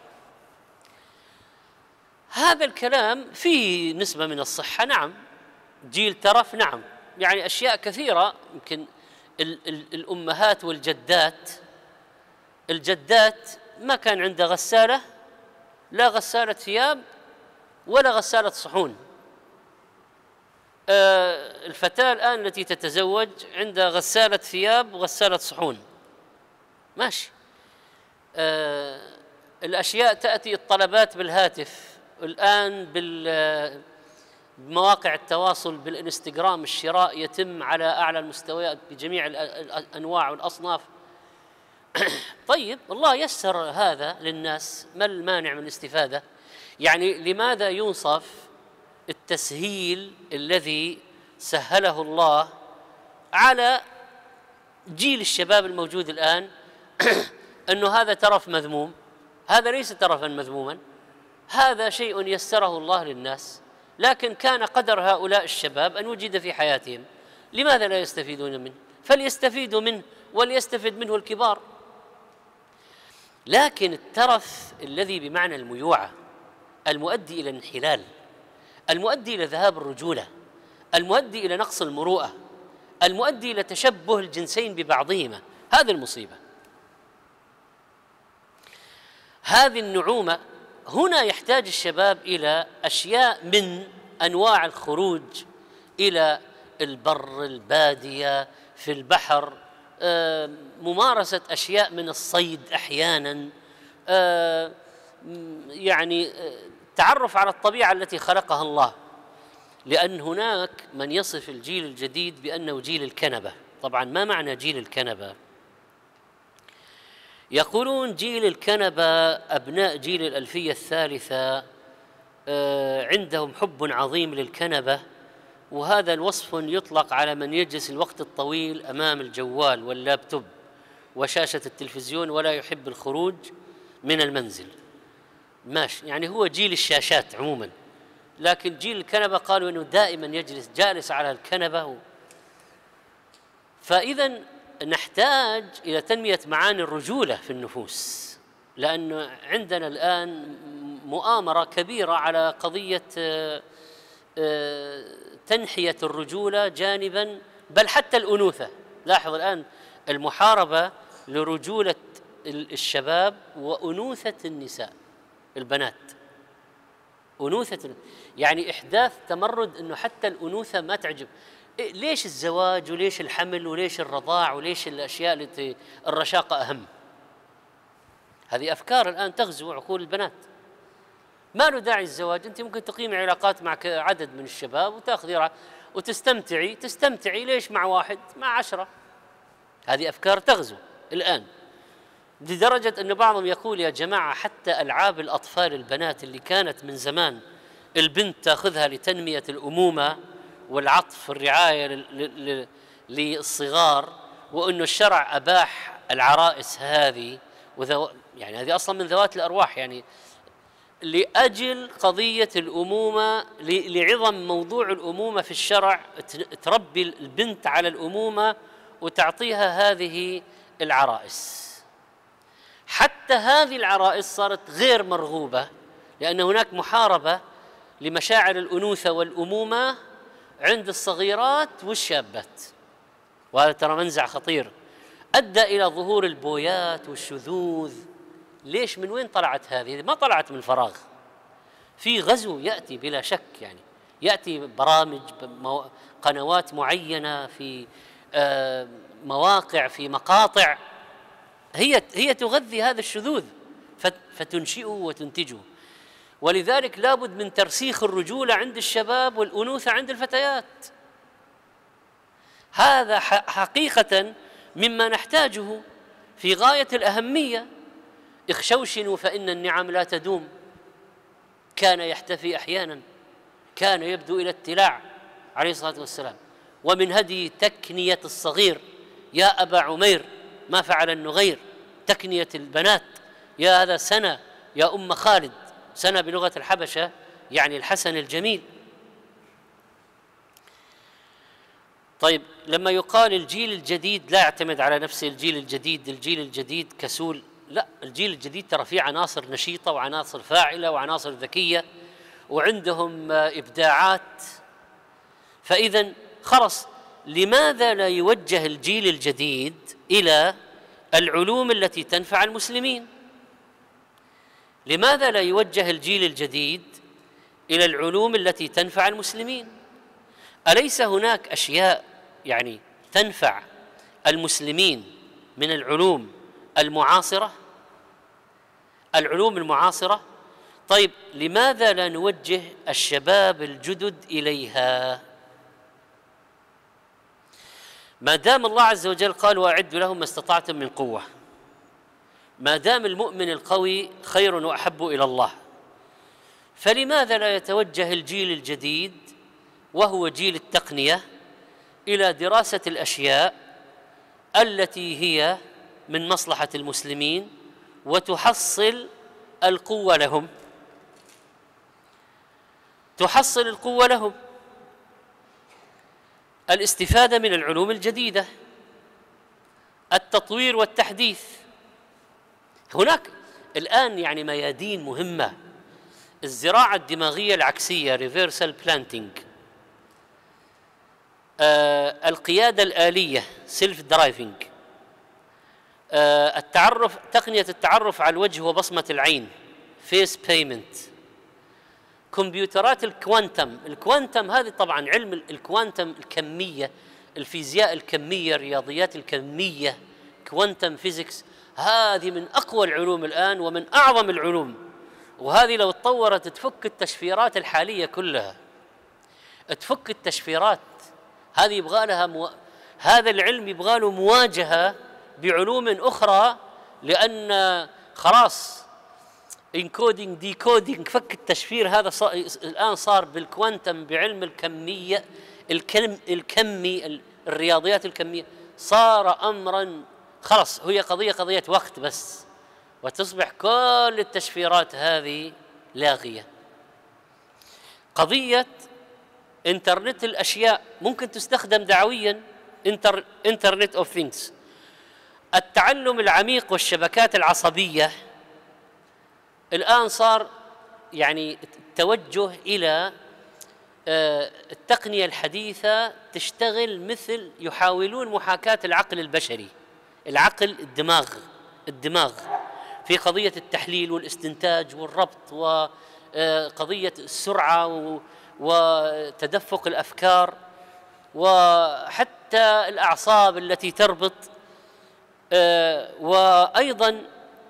هذا الكلام فيه نسبة من الصحة، نعم. جيل ترف، نعم، يعني أشياء كثيرة. يمكن الأمهات الجدات ما كان عنده غسالة، لا غسالة ثياب ولا غسالة صحون. الفتاة الآن التي تتزوج عندها غسالة ثياب وغسالة صحون، ماشي. الأشياء تأتي، الطلبات بالهاتف الآن، بمواقع التواصل، بالإنستغرام، الشراء يتم على أعلى المستويات بجميع الأنواع والأصناف. طيب الله يسر هذا للناس، ما المانع من الاستفادة؟ يعني لماذا ينصف التسهيل الذي سهله الله على جيل الشباب الموجود الآن أنه هذا ترف مذموم؟ هذا ليس ترفا مذموما، هذا شيء يسره الله للناس، لكن كان قدر هؤلاء الشباب أن وجد في حياتهم، لماذا لا يستفيدون منه؟ فليستفيدوا منه وليستفد منه الكبار. لكن الترف الذي بمعنى الميوعة، المؤدي إلى الانحلال، المؤدي إلى ذهاب الرجولة، المؤدي إلى نقص المروءة، المؤدي إلى تشبه الجنسين ببعضهما، هذه المصيبة. هذه النعومة هنا يحتاج الشباب إلى أشياء من أنواع الخروج إلى البر، البادية، في البحر، ممارسة أشياء من الصيد أحيانا، يعني تعرف على الطبيعة التي خلقها الله. لأن هناك من يصف الجيل الجديد بأنه جيل الكنبة. طبعا ما معنى جيل الكنبة؟ يقولون جيل الكنبة أبناء جيل الألفية الثالثة عندهم حب عظيم للكنبة، وهذا الوصف يطلق على من يجلس الوقت الطويل أمام الجوال واللابتوب وشاشة التلفزيون ولا يحب الخروج من المنزل. ماشي، يعني هو جيل الشاشات عموما، لكن جيل الكنبة قالوا أنه دائما يجلس جالس على الكنبة. فإذا نحتاج إلى تنمية معاني الرجولة في النفوس، لأن عندنا الآن مؤامرة كبيرة على قضية تنحية الرجولة جانبا، بل حتى الأنوثة. لاحظ الآن المحاربة لرجولة الشباب وأنوثة النساء، البنات، أنوثة، يعني إحداث تمرد أنه حتى الأنوثة ما تعجب. ليش الزواج وليش الحمل وليش الرضاع وليش الأشياء التي الرشاقة أهم؟ هذه أفكار الآن تغزو عقول البنات. ما له داعي الزواج، أنت ممكن تقيمي علاقات مع عدد من الشباب وتأخذي تستمتعي ليش مع واحد، مع 10. هذه أفكار تغزو الآن، لدرجة أن بعضهم يقول يا جماعة حتى ألعاب الأطفال البنات اللي كانت من زمان البنت تأخذها لتنمية الأمومة والعطف والرعاية للصغار، وأنه الشرع أباح العرائس هذه، يعني هذه أصلا من ذوات الأرواح، يعني لأجل قضية الأمومة، لعظم موضوع الأمومة في الشرع، تربي البنت على الأمومة وتعطيها هذه العرائس. حتى هذه العرائس صارت غير مرغوبة، لأن هناك محاربة لمشاعر الأنوثة والأمومة عند الصغيرات والشابات، وهذا ترى منزع خطير أدى إلى ظهور البويات والشذوذ. ليش؟ من وين طلعت هذه؟ ما طلعت من فراغ، في غزو يأتي بلا شك، يعني يأتي برامج، قنوات معينة، في مواقع، في مقاطع، هي تغذي هذا الشذوذ فتنشئه وتنتجه. ولذلك لابد من ترسيخ الرجولة عند الشباب والأنوثة عند الفتيات. هذا حقيقة مما نحتاجه في غاية الأهمية. اخشوشنوا فإن النعم لا تدوم، كان يحتفي أحيانا، كان يبدو إلى اتلاع عليه الصلاة والسلام. ومن هدي تكنية الصغير، يا أبا عمير ما فعل النغير، تكنية البنات، يا هذا سنة، يا أم خالد، سنة بلغة الحبشة يعني الحسن الجميل. طيب لما يقال الجيل الجديد لا يعتمد على نفسه، الجيل الجديد كسول، لا، الجيل الجديد ترى فيه عناصر نشيطة وعناصر فاعلة وعناصر ذكية وعندهم إبداعات. فإذا خلص، لماذا لا يوجه الجيل الجديد إلى العلوم التي تنفع المسلمين؟ لماذا لا يوجه الجيل الجديد إلى العلوم التي تنفع المسلمين؟ أليس هناك أشياء يعني تنفع المسلمين من العلوم المعاصرة؟ العلوم المعاصرة، طيب لماذا لا نوجه الشباب الجدد إليها؟ ما دام الله عز وجل قال وأعدوا لهم ما استطعتم من قوة، ما دام المؤمن القوي خير وأحب إلى الله، فلماذا لا يتوجه الجيل الجديد وهو جيل التقنية إلى دراسة الأشياء التي هي من مصلحة المسلمين وتحصل القوة لهم، تحصل القوة لهم، الاستفادة من العلوم الجديدة، التطوير والتحديث. هناك الآن يعني ميادين مهمة: الزراعة الدماغية العكسية reversal planting، القيادة الآلية self driving، تقنية التعرف على الوجه وبصمة العين face payment، كمبيوترات الكوانتم هذه طبعا علم الكوانتم، الكمية، الفيزياء الكمية، الرياضيات الكمية، كوانتم فيزيكس، هذه من أقوى العلوم الآن ومن أعظم العلوم، وهذه لو تطورت تفك التشفيرات الحالية كلها، تفك التشفيرات هذه. يبغى لها هذا العلم يبغى له مواجهة بعلوم أخرى، لأن خلاص انكودينج ديكودينج فك التشفير هذا الآن صار بالكوانتم، بعلم الكمية الكمي، الرياضيات الكمية، صار أمرا خلاص هي قضية وقت بس وتصبح كل التشفيرات هذه لاغية. قضية انترنت الأشياء ممكن تستخدم دعويا، انترنت اوف ثينجز، التعلم العميق والشبكات العصبية. الآن صار يعني التوجه إلى التقنية الحديثة تشتغل مثل، يحاولون محاكاة العقل البشري، العقل الدماغ في قضية التحليل والاستنتاج والربط، وقضية السرعة وتدفق الأفكار، وحتى الأعصاب التي تربط، وأيضا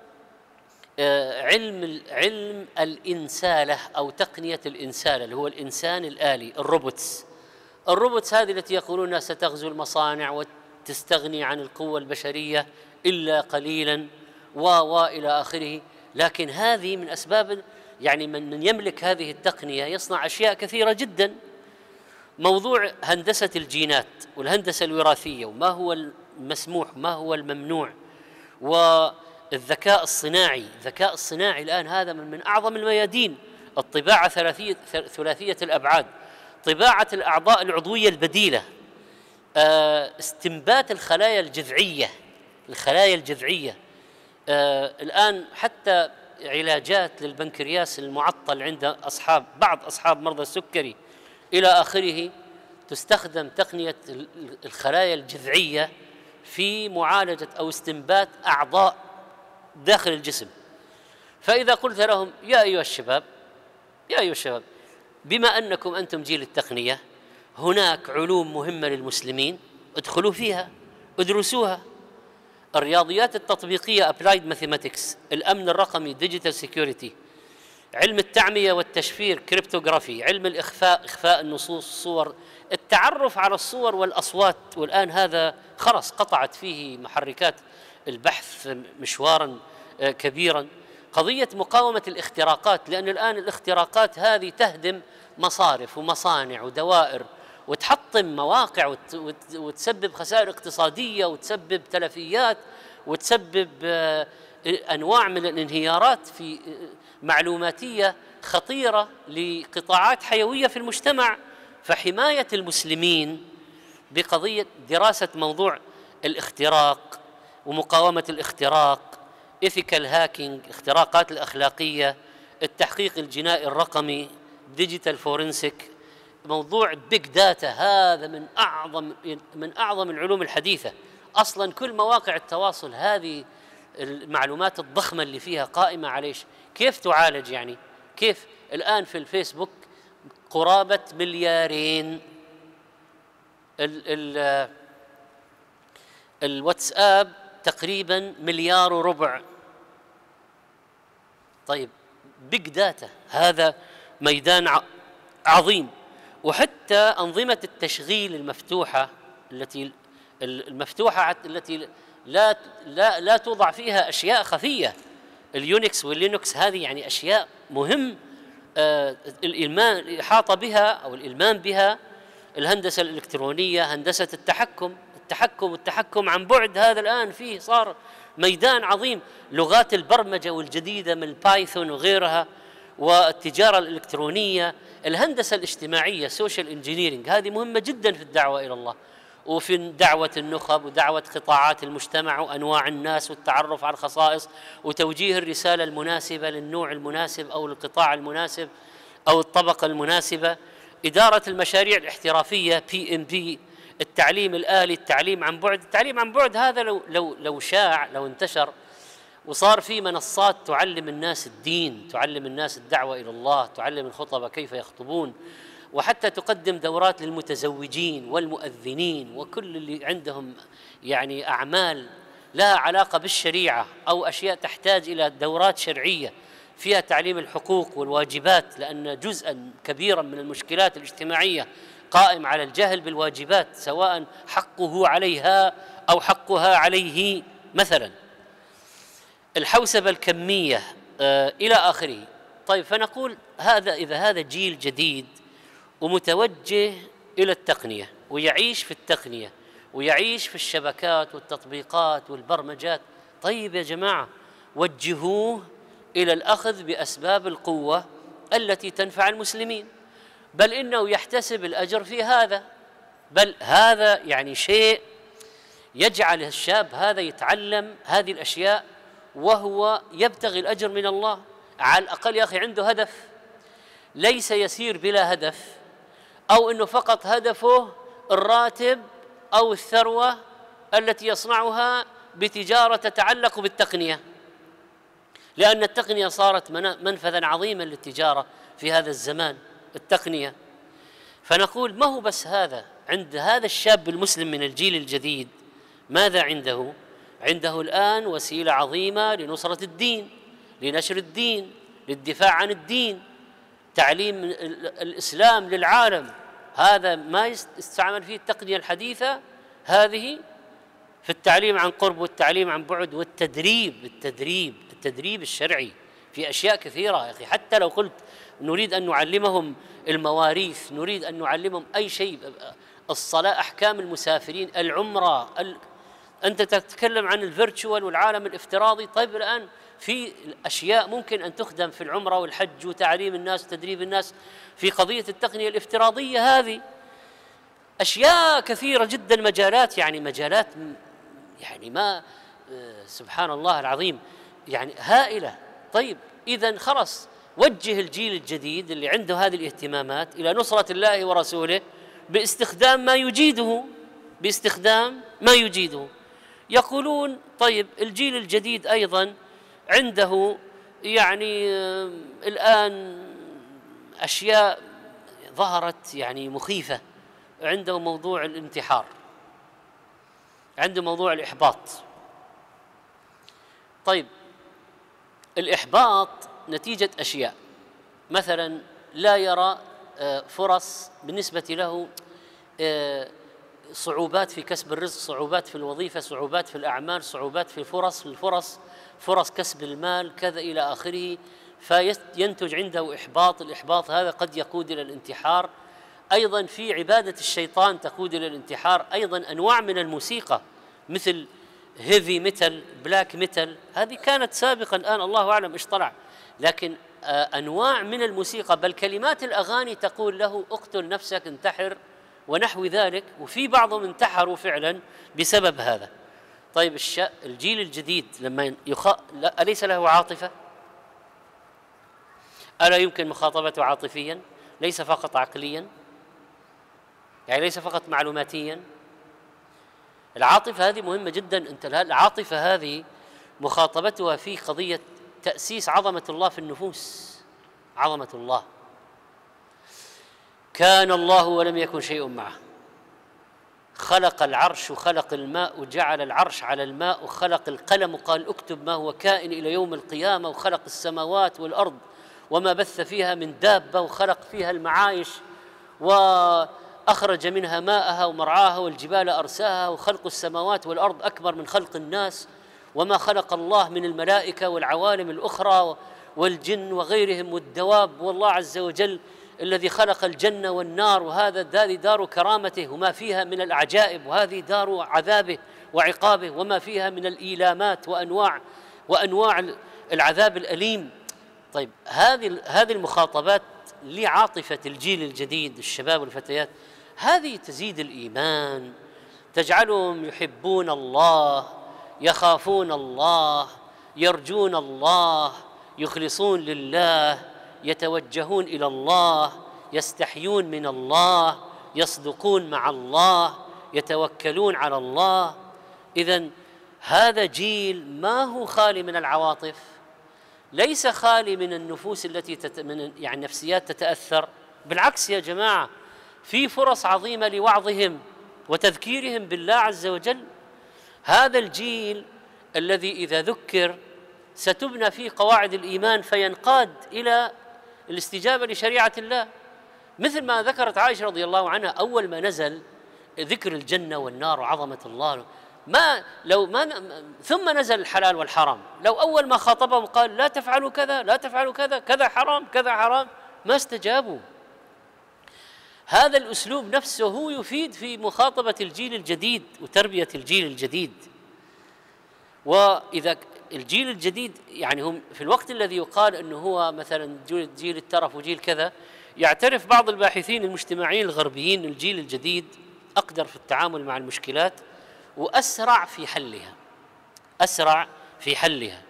علم الإنسالة أو تقنية الإنسالة اللي هو الإنسان الآلي، الروبوتس هذه التي يقولون ستغزو المصانع وتستغني عن القوة البشرية إلا قليلا وإلى آخره. لكن هذه من أسباب، يعني من يملك هذه التقنية يصنع أشياء كثيرة جدا. موضوع هندسة الجينات والهندسة الوراثية، وما هو المسموح وما هو الممنوع، والذكاء الصناعي، الذكاء الصناعي الآن هذا من أعظم الميادين. الطباعة ثلاثية الأبعاد، طباعة الأعضاء العضوية البديلة، استنبات الخلايا الجذعية. الآن حتى علاجات للبنكرياس المعطل عند بعض أصحاب مرضى السكري إلى آخره، تستخدم تقنية الخلايا الجذعية في معالجة أو استنبات أعضاء داخل الجسم. فإذا قلت لهم يا أيها الشباب بما أنكم أنتم جيل التقنية، هناك علوم مهمة للمسلمين، ادخلوا فيها، ادرسوها. الرياضيات التطبيقية applied mathematics، الأمن الرقمي digital security، علم التعمية والتشفير كريبتوغرافي، علم الإخفاء، إخفاء النصوص، الصور، التعرف على الصور والأصوات. والآن هذا خلص قطعت فيه محركات البحث مشوارا كبيرا. قضية مقاومة الاختراقات، لأن الآن الاختراقات هذه تهدم مصارف ومصانع ودوائر وتحطم مواقع وتسبب خسائر اقتصادية وتسبب تلفيات وتسبب أنواع من الانهيارات في معلوماتية خطيرة لقطاعات حيوية في المجتمع. فحماية المسلمين بقضية دراسة موضوع الاختراق ومقاومة الاختراق، ethical hacking، اختراقات الأخلاقية، التحقيق الجنائي الرقمي، digital forensic، موضوع big data، هذا من أعظم العلوم الحديثة. أصلا كل مواقع التواصل هذه المعلومات الضخمة اللي فيها قائمة على كيف تعالج، يعني كيف الآن في الفيسبوك قرابة 2 مليار ال ال الواتساب تقريبا 1.4 مليار. طيب بيج داتا، هذا ميدان عظيم. وحتى أنظمة التشغيل المفتوحة التي لا توضع فيها أشياء خفية، اليونكس واللينكس، هذه يعني أشياء مهم الإحاطة بها أو الإلمام بها. الهندسة الإلكترونية، هندسة التحكم عن بعد، هذا الآن فيه صار ميدان عظيم. لغات البرمجة والجديدة من البايثون وغيرها، والتجارة الإلكترونية، الهندسة الاجتماعية، سوشيال انجينيرينج، هذه مهمة جدا في الدعوة إلى الله، وفي دعوة النخب ودعوة قطاعات المجتمع وأنواع الناس والتعرف على الخصائص وتوجيه الرسالة المناسبة للنوع المناسب أو القطاع المناسب أو الطبقة المناسبة. إدارة المشاريع الاحترافية PMP، التعليم الآلي، التعليم عن بعد. التعليم عن بعد هذا لو انتشر وصار في منصات تعلم الناس الدين، تعلم الناس الدعوة إلى الله، تعلم الخطبة كيف يخطبون، وحتى تقدم دورات للمتزوجين والمؤذنين وكل اللي عندهم يعني أعمال لها علاقة بالشريعة أو أشياء تحتاج إلى دورات شرعية فيها تعليم الحقوق والواجبات، لأن جزءا كبيرا من المشكلات الاجتماعية قائم على الجهل بالواجبات، سواء حقه عليها أو حقها عليه. مثلا الحوسبة الكمية إلى آخره. طيب فنقول إذا هذا جيل جديد ومتوجه إلى التقنية ويعيش في التقنية ويعيش في الشبكات والتطبيقات والبرمجات، طيب يا جماعة وجهوه إلى الأخذ بأسباب القوة التي تنفع المسلمين، بل إنه يحتسب الأجر في هذا، بل هذا يعني شيء يجعل الشاب هذا يتعلم هذه الأشياء وهو يبتغي الأجر من الله. على الأقل يا أخي عنده هدف، ليس يسير بلا هدف، أو أنه فقط هدفه الراتب أو الثروة التي يصنعها بتجارة تتعلق بالتقنية، لأن التقنية صارت منفذا عظيما للتجارة في هذا الزمان، التقنية. فنقول ما هو بس هذا، عند هذا الشاب المسلم من الجيل الجديد ماذا عنده؟ عنده الآن وسيلة عظيمة لنصرة الدين، لنشر الدين، للدفاع عن الدين، تعليم الإسلام للعالم. هذا ما يستعمل فيه التقنية الحديثة هذه في التعليم عن قرب والتعليم عن بعد والتدريب الشرعي في أشياء كثيرة يا أخي. حتى لو قلت نريد أن نعلمهم المواريث، نريد أن نعلمهم أي شيء، الصلاة، أحكام المسافرين، العمرة، أنت تتكلم عن الفيرتشوال والعالم الافتراضي. طيب الآن في أشياء ممكن أن تخدم في العمرة والحج وتعليم الناس وتدريب الناس في قضية التقنية الافتراضية. هذه أشياء كثيرة جدا، مجالات يعني ما سبحان الله العظيم يعني هائلة. طيب إذن خلص وجه الجيل الجديد اللي عنده هذه الاهتمامات إلى نصرة الله ورسوله باستخدام ما يجيده. يقولون طيب الجيل الجديد أيضا عنده يعني الآن أشياء ظهرت يعني مخيفة، عنده موضوع الانتحار، عنده موضوع الإحباط. طيب الإحباط نتيجة أشياء، مثلا لا يرى فرص بالنسبة له، صعوبات في كسب الرزق، صعوبات في الوظيفة، صعوبات في الأعمال، صعوبات في فرص كسب المال كذا إلى آخره، فينتج عنده إحباط. الإحباط هذا قد يقود إلى الانتحار. أيضا في عبادة الشيطان تقود إلى الانتحار. أيضا أنواع من الموسيقى مثل هيفي ميتال، بلاك ميتال، هذه كانت سابقا، الآن الله أعلم إيش طلع، لكن أنواع من الموسيقى بل كلمات الأغاني تقول له اقتل نفسك، انتحر ونحو ذلك، وفي بعضهم انتحروا فعلا بسبب هذا. طيب الجيل الجديد لما أليس له عاطفة؟ ألا يمكن مخاطبته عاطفيا؟ ليس فقط عقليا، يعني ليس فقط معلوماتيا. العاطفة هذه مهمة جدا. أنت العاطفة هذه مخاطبتها في قضية تأسيس عظمة الله في النفوس. عظمة الله، كان الله ولم يكن شيء معه، خلق العرش وخلق الماء وجعل العرش على الماء وخلق القلم وقال اكتب ما هو كائن إلى يوم القيامة، وخلق السماوات والأرض وما بث فيها من دابة، وخلق فيها المعايش وأخرج منها ماءها ومرعاها والجبال أرساها، وخلق السماوات والأرض أكبر من خلق الناس، وما خلق الله من الملائكة والعوالم الأخرى والجن وغيرهم والدواب، والله عز وجل الذي خلق الجنة والنار، هذه دار كرامته وما فيها من العجائب، وهذه دار عذابه وعقابه وما فيها من الإيلامات وأنواع العذاب الأليم. طيب هذه المخاطبات لعاطفة الجيل الجديد الشباب والفتيات، هذه تزيد الإيمان، تجعلهم يحبون الله، يخافون الله، يرجون الله، يخلصون لله، يتوجهون إلى الله، يستحيون من الله، يصدقون مع الله، يتوكلون على الله. إذن هذا جيل ما هو خالي من العواطف، ليس خالي من النفوس التي يعني نفسيات تتأثر، بالعكس يا جماعة في فرص عظيمة لوعظهم وتذكيرهم بالله عز وجل. هذا الجيل الذي إذا ذكر ستبنى فيه قواعد الإيمان فينقاد إلى الاستجابة لشريعة الله، مثل ما ذكرت عائشة رضي الله عنها أول ما نزل ذكر الجنة والنار وعظمة الله، ثم نزل الحلال والحرام، لو أول ما خاطبهم قال لا تفعلوا كذا لا تفعلوا كذا، كذا حرام كذا حرام، ما استجابوا. هذا الأسلوب نفسه هو يفيد في مخاطبة الجيل الجديد وتربية الجيل الجديد. وإذا الجيل الجديد يعني هم في الوقت الذي يقال أنه هو مثلا جيل الترف وجيل كذا، يعترف بعض الباحثين المجتمعيين الغربيين الجيل الجديد أقدر في التعامل مع المشكلات وأسرع في حلها، أسرع في حلها.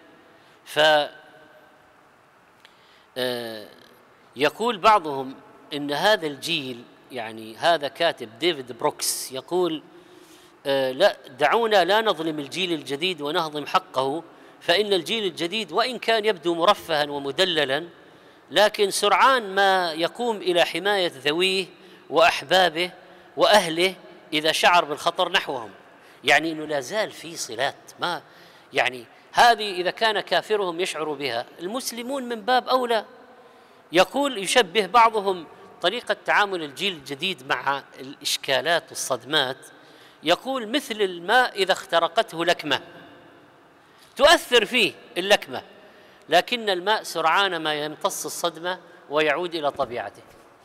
يقول بعضهم إن هذا الجيل، يعني هذا كاتب ديفيد بروكس يقول لا دعونا لا نظلم الجيل الجديد ونهضم حقه، فإن الجيل الجديد وإن كان يبدو مرفها ومدللا لكن سرعان ما يقوم إلى حماية ذويه وأحبابه وأهله إذا شعر بالخطر نحوهم، يعني أنه لا زال في صلات، ما يعني هذه إذا كان كافرهم يشعر بها المسلمون من باب أولى. يقول يشبه بعضهم طريقة تعامل الجيل الجديد مع الإشكالات والصدمات، يقول مثل الماء إذا اخترقته لكمة تؤثر فيه اللكمة، لكن الماء سرعان ما يمتص الصدمة ويعود إلى طبيعته.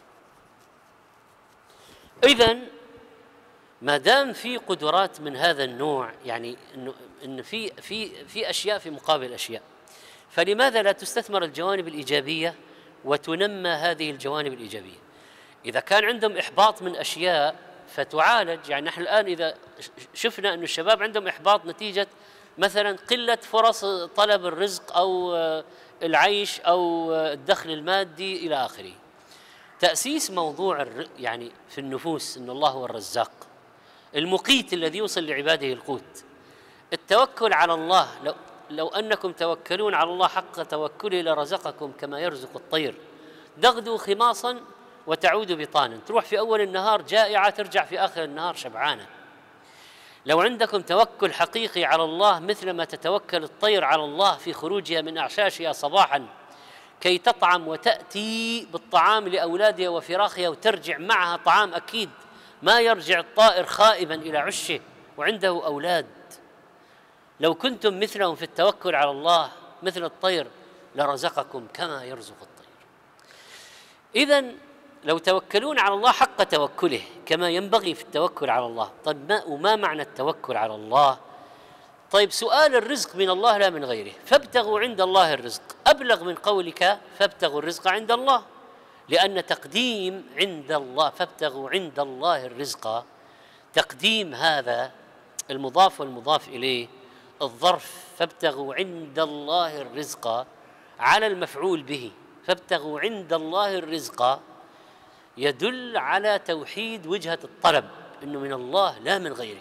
إذن ما دام في قدرات من هذا النوع، يعني إنه في أشياء في مقابل أشياء، فلماذا لا تستثمر الجوانب الإيجابية وتنمى هذه الجوانب الإيجابية؟ إذا كان عندهم إحباط من أشياء فتعالج. يعني نحن الآن إذا شفنا أن الشباب عندهم إحباط نتيجة مثلا قلة فرص طلب الرزق أو العيش أو الدخل المادي إلى آخره، تأسيس موضوع يعني في النفوس أن الله هو الرزاق المقيت الذي يوصل لعباده القوت، التوكل على الله، لو أنكم توكلون على الله حق توكله لرزقكم كما يرزق الطير تغدو خماصا وتعود بطانا، تروح في أول النهار جائعة ترجع في آخر النهار شبعانة. لو عندكم توكل حقيقي على الله مثل ما تتوكل الطير على الله في خروجها من أعشاشها صباحا كي تطعم وتأتي بالطعام لأولادها وفراخها وترجع معها طعام أكيد، ما يرجع الطائر خائبا إلى عشه وعنده أولاد. لو كنتم مثلهم في التوكل على الله مثل الطير لرزقكم كما يرزق الطير. إذن لو توكلون على الله حق توكله كما ينبغي في التوكل على الله. طيب وما معنى التوكل على الله؟ طيب سؤال الرزق من الله لا من غيره، فابتغوا عند الله الرزق أبلغ من قولك فابتغوا الرزق عند الله، لأن تقديم عند الله فابتغوا عند الله الرزق، تقديم هذا المضاف والمضاف إليه الظرف فابتغوا عند الله الرزق على المفعول به، فابتغوا عند الله الرزق يدل على توحيد وجهة الطلب إنه من الله لا من غيره.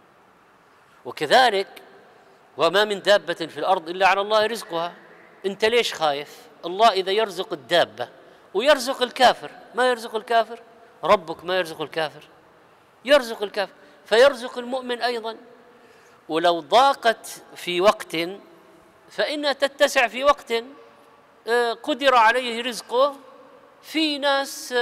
وكذلك وما من دابة في الأرض إلا على الله رزقها، أنت ليش خايف؟ الله إذا يرزق الدابة ويرزق الكافر، ما يرزق الكافر؟ ربك ما يرزق الكافر، يرزق الكافر، فيرزق المؤمن أيضا. ولو ضاقت في وقت فإنها تتسع في وقت قدر عليه رزقه، في ناس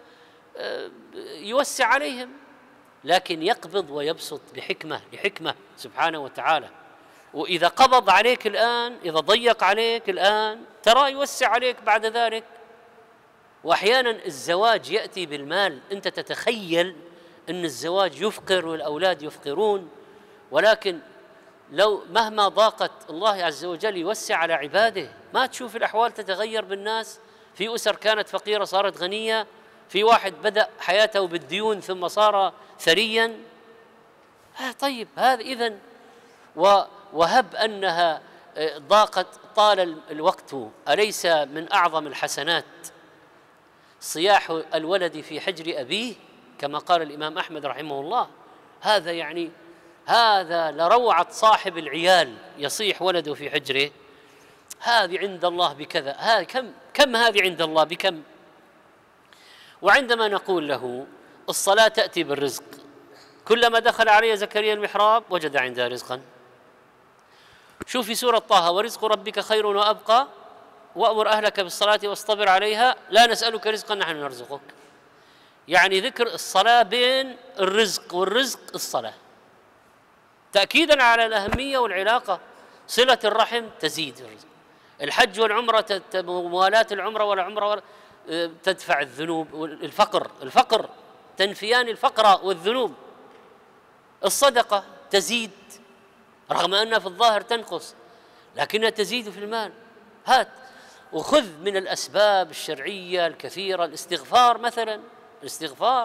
يوسع عليهم، لكن يقبض ويبسط لحكمة سبحانه وتعالى. وإذا قبض عليك الآن، إذا ضيق عليك الآن، ترى يوسع عليك بعد ذلك. وأحيانا الزواج يأتي بالمال، أنت تتخيل أن الزواج يفقر والأولاد يفقرون، ولكن لو مهما ضاقت الله عز وجل يوسع على عباده. ما تشوف الأحوال تتغير بالناس؟ في أسر كانت فقيرة صارت غنية، في واحد بدأ حياته بالديون ثم صار ثريا. طيب هذا إذن، وهب أنها ضاقت طال الوقت، أليس من أعظم الحسنات صياح الولد في حجر أبيه كما قال الإمام أحمد رحمه الله؟ هذا يعني هذا لروعة صاحب العيال يصيح ولده في حجره. هذه عند الله بكذا، هذه كم هذه عند الله بكم. وعندما نقول له الصلاة تأتي بالرزق، كلما دخل عليه زكريا المحراب وجد عندها رزقا. شوف في سورة طه: ورزق ربك خير وأبقى وأمر أهلك بالصلاة واصطبر عليها لا نسألك رزقا نحن نرزقك. يعني ذكر الصلاة بين الرزق والرزق الصلاة، تأكيدا على الأهمية والعلاقة. صلة الرحم تزيد الرزق، الحج والعمرة، موالاة العمرة والعمرة تدفع الذنوب، الفقر تنفيان الفقر والذنوب، الصدقة تزيد رغم أنها في الظاهر تنقص لكنها تزيد في المال. هات وخذ من الأسباب الشرعية الكثيرة، الاستغفار مثلا، الاستغفار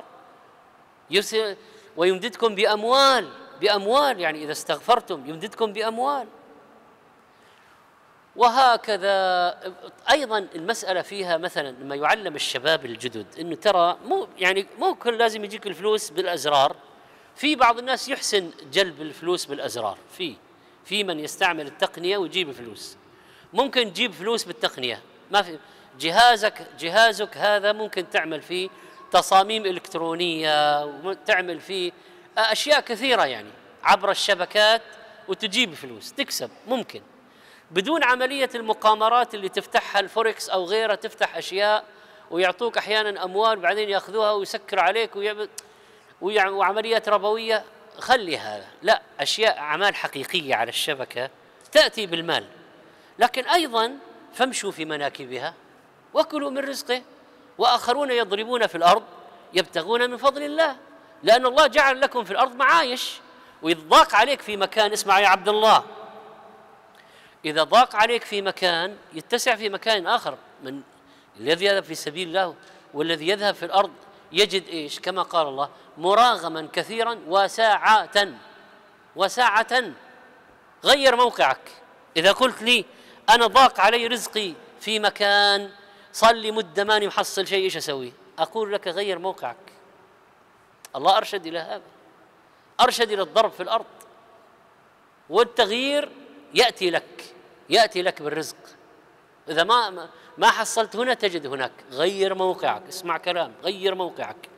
ويمددكم بأموال، يعني إذا استغفرتم يمددكم بأموال. وهكذا أيضا المسألة فيها مثلا لما يعلم الشباب الجدد أنه ترى مو كل لازم يجيك الفلوس بالأزرار. في بعض الناس يحسن جلب الفلوس بالأزرار، في من يستعمل التقنية ويجيب فلوس. ممكن تجيب فلوس بالتقنية، ما في جهازك هذا ممكن تعمل فيه تصاميم إلكترونية وتعمل فيه أشياء كثيرة يعني عبر الشبكات وتجيب فلوس تكسب، ممكن بدون عملية المقامرات اللي تفتحها الفوركس أو غيرها، تفتح أشياء ويعطوك أحيانا أموال وبعدين يأخذوها ويسكر عليك وعمليات ربوية. خلي هذا، لا، أشياء أعمال حقيقية على الشبكة تأتي بالمال. لكن أيضا فامشوا في مناكبها وكلوا من رزقه، وآخرون يضربون في الأرض يبتغون من فضل الله، لأن الله جعل لكم في الأرض معايش. وإذ ضاق عليك في مكان، اسمع يا عبد الله، إذا ضاق عليك في مكان يتسع في مكان آخر. من الذي يذهب في سبيل الله والذي يذهب في الأرض يجد إيش؟ كما قال الله: مراغما كثيرا وساعة. غير موقعك. إذا قلت لي أنا ضاق علي رزقي في مكان، صار لي مدة ماني محصل شيء، إيش أسوي؟ أقول لك غير موقعك. الله أرشد إلى هذا، أرشد إلى الضرب في الأرض، والتغيير يأتي لك بالرزق. إذا ما حصلت هنا تجد هناك. غير موقعك، اسمع كلام، غير موقعك.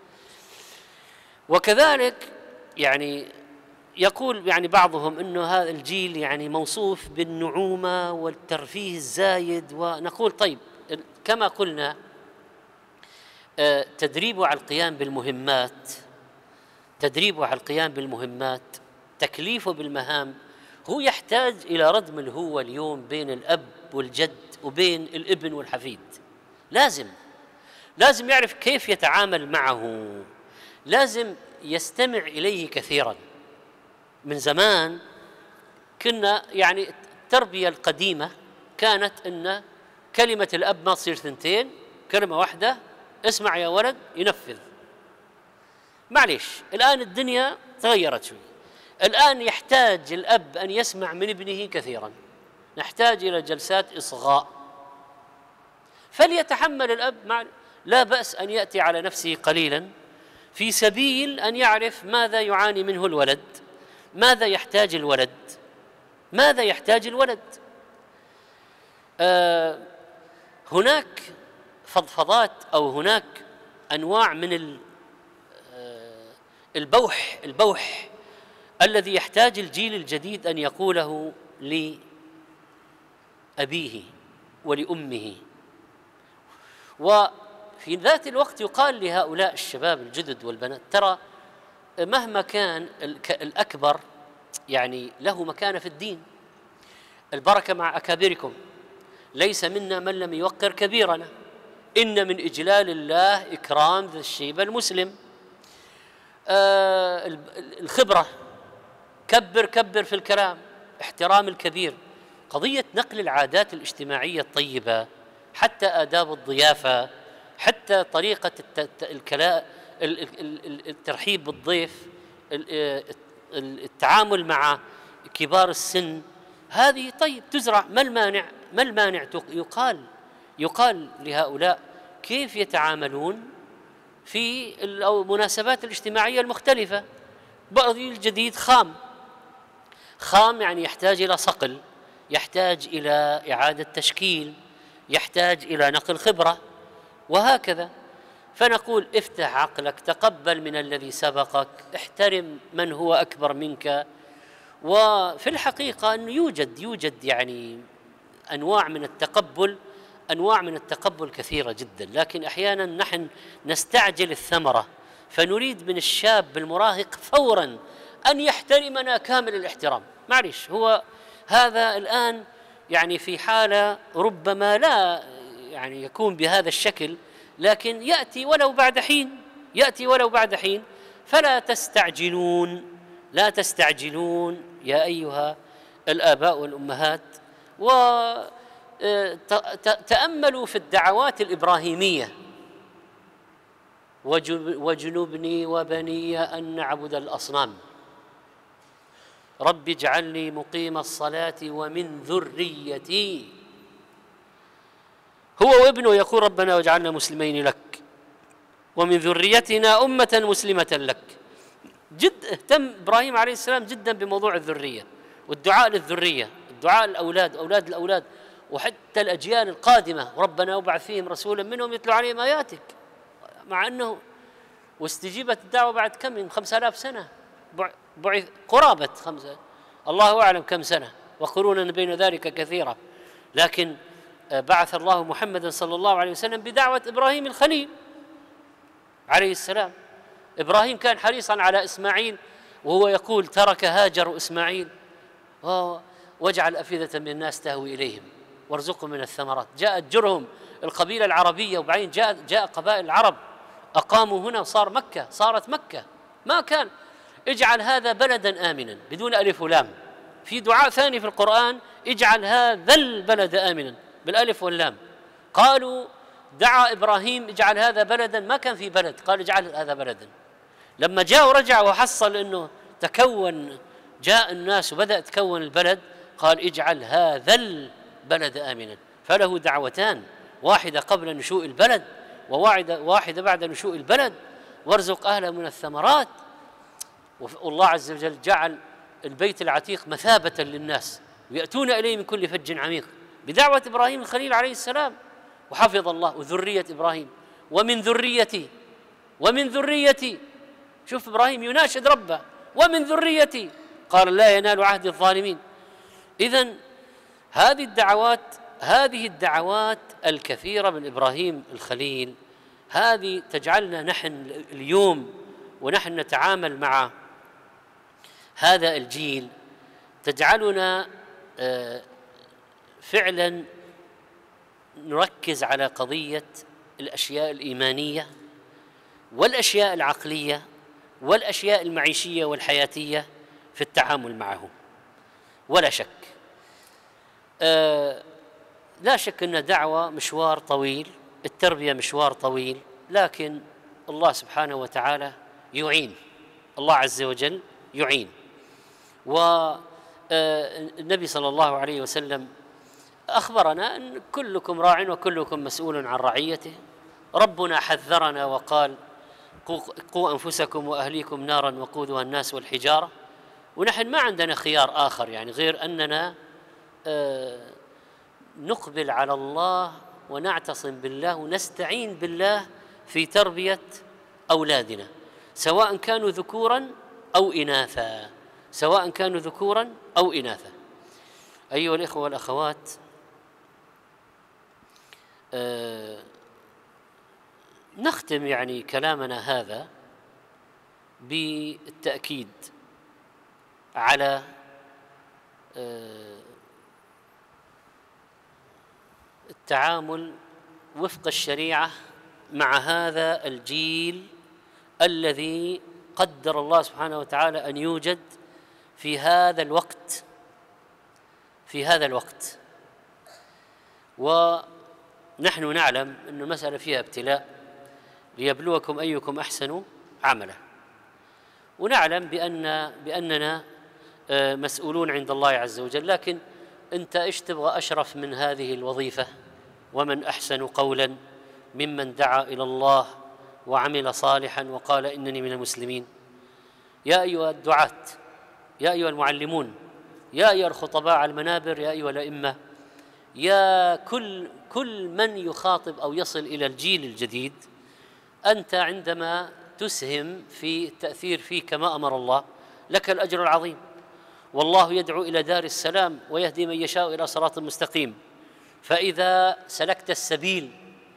وكذلك يعني يقول يعني بعضهم إنه هذا الجيل يعني موصوف بالنعومة والترفيه الزايد. ونقول طيب، كما قلنا تدريبه على القيام بالمهمات، تكليفه بالمهام، هو يحتاج إلى ردم الهوة اليوم بين الأب والجد وبين الابن والحفيد. لازم يعرف كيف يتعامل معه، لازم يستمع إليه كثيرا. من زمان كنا يعني التربية القديمة كانت إن كلمة الأب ما تصير ثنتين، كلمة واحدة: اسمع يا ولد، ينفذ. معليش، الآن الدنيا تغيرت شوي. الآن يحتاج الأب أن يسمع من ابنه كثيرا، نحتاج إلى جلسات إصغاء. فليتحمل الأب، لا بأس أن يأتي على نفسه قليلا في سبيل أن يعرف ماذا يعاني منه الولد، ماذا يحتاج الولد. هناك فضفضات أو هناك أنواع من البوح الذي يحتاج الجيل الجديد أن يقوله لأبيه ولأمه. وفي ذات الوقت يقال لهؤلاء الشباب الجدد والبنات: ترى مهما كان الأكبر يعني له مكانة في الدين، البركة مع أكابركم، ليس منا من لم يوقر كبيرنا، إن من إجلال الله إكرام ذي الشيبة المسلم. الخبرة، كبر كبر في الكلام، احترام الكبير، قضية نقل العادات الاجتماعية الطيبة، حتى آداب الضيافة، حتى طريقة الترحيب بالضيف، التعامل مع كبار السن، هذه طيب تزرع. ما المانع؟ ما المانع؟ يقال لهؤلاء كيف يتعاملون في المناسبات الاجتماعية المختلفة. بعض الجديد خام يعني يحتاج إلى صقل، يحتاج إلى إعادة تشكيل، يحتاج إلى نقل خبرة، وهكذا. فنقول: افتح عقلك، تقبل من الذي سبقك، احترم من هو أكبر منك. وفي الحقيقة أنه يوجد يعني أنواع من التقبل كثيرة جدا، لكن أحيانا نحن نستعجل الثمرة، فنريد من الشاب المراهق فورا أن يحترمنا كامل الاحترام. معليش، هو هذا الآن يعني في حالة ربما لا يعني يكون بهذا الشكل، لكن يأتي ولو بعد حين، فلا تستعجلون يا أيها الآباء والأمهات. وتأملوا في الدعوات الإبراهيمية: وجنبني وبني أن نعبد الأصنام، رب اجعلني مقيم الصلاة ومن ذريتي. هو وابنه يقول: ربنا واجعلنا مسلمين لك ومن ذريتنا أمة مسلمة لك. اهتم إبراهيم عليه السلام جدا بموضوع الذرية والدعاء للذرية، الدعاء للأولاد، أولاد الأولاد، وحتى الأجيال القادمة: ربنا وابعث فيهم رسولا منهم يتلو عليهم آياتك. مع أنه واستجيبت الدعوة بعد كم؟ من 5000 سنة، بعث قرابة 5، الله أعلم كم سنة، وقرونا بين ذلك كثيرة. لكن بعث الله محمدا صلى الله عليه وسلم بدعوة إبراهيم الخليل عليه السلام. إبراهيم كان حريصا على إسماعيل، وهو يقول: ترك هاجر إسماعيل واجعل أفئدة من الناس تهوي إليهم وارزقهم من الثمرات. جاءت جرهم القبيلة العربية، وبعدين جاء قبائل العرب أقاموا هنا، صارت مكة. ما كان اجعل هذا بلدا آمنا بدون ألف ولام. في دعاء ثاني في القرآن: اجعل هذا البلد آمنا بالألف واللام. قالوا دعا إبراهيم: اجعل هذا بلدا، ما كان في بلد، قال اجعل هذا بلدا. لما جاء ورجع وحصل أنه جاء الناس وبدأ تكون البلد، قال: اجعل هذا البلد آمنا. فله دعوتان: واحدة قبل نشوء البلد، وواحدة بعد نشوء البلد، وارزق أهله من الثمرات. والله عز وجل جعل البيت العتيق مثابة للناس ويأتون إليه من كل فج عميق بدعوة إبراهيم الخليل عليه السلام. وحفظ الله وذرية إبراهيم: ومن ذريتي. شوف إبراهيم يناشد ربه: ومن ذريتي، قال: لا ينال عهد الظالمين. إذن هذه الدعوات الكثيرة من إبراهيم الخليل، هذه تجعلنا نحن اليوم ونحن نتعامل مع هذا الجيل، تجعلنا فعلا نركز على قضية الأشياء الإيمانية والأشياء العقلية والأشياء المعيشية والحياتية في التعامل معهم. ولا شك لا شك أن دعوة مشوار طويل، التربية مشوار طويل، لكن الله سبحانه وتعالى يعين، الله عز وجل يعين. والنبي صلى الله عليه وسلم أخبرنا أن كلكم راع وكلكم مسؤول عن رعيته. ربنا حذرنا وقال: قوا أنفسكم وأهليكم نارا وقودها الناس والحجارة. ونحن ما عندنا خيار آخر يعني غير أننا نقبل على الله ونعتصم بالله ونستعين بالله في تربية أولادنا، سواء كانوا ذكورا أو إناثا، سواء كانوا ذكورا أو إناثا. أيها الإخوة والأخوات، نختم يعني كلامنا هذا بالتأكيد على التعامل وفق الشريعة مع هذا الجيل الذي قدر الله سبحانه وتعالى أن يوجد في هذا الوقت، ونحن نعلم أن المسألة فيها ابتلاء ليبلوكم أيكم أحسن عملا، ونعلم بأننا مسؤولون عند الله عز وجل. لكن أنت إيش تبغى أشرف من هذه الوظيفة؟ ومن أحسن قولا ممن دعا إلى الله وعمل صالحا وقال إنني من المسلمين. يا أيها الدعاة، يا أيها المعلمون، يا أيها الخطباء على المنابر، يا أيها الأئمة، يا كل من يخاطب أو يصل إلى الجيل الجديد، أنت عندما تسهم في التأثير فيه كما أمر الله لك الأجر العظيم. والله يدعو إلى دار السلام ويهدي من يشاء إلى صراط مستقيم. فإذا سلكت السبيل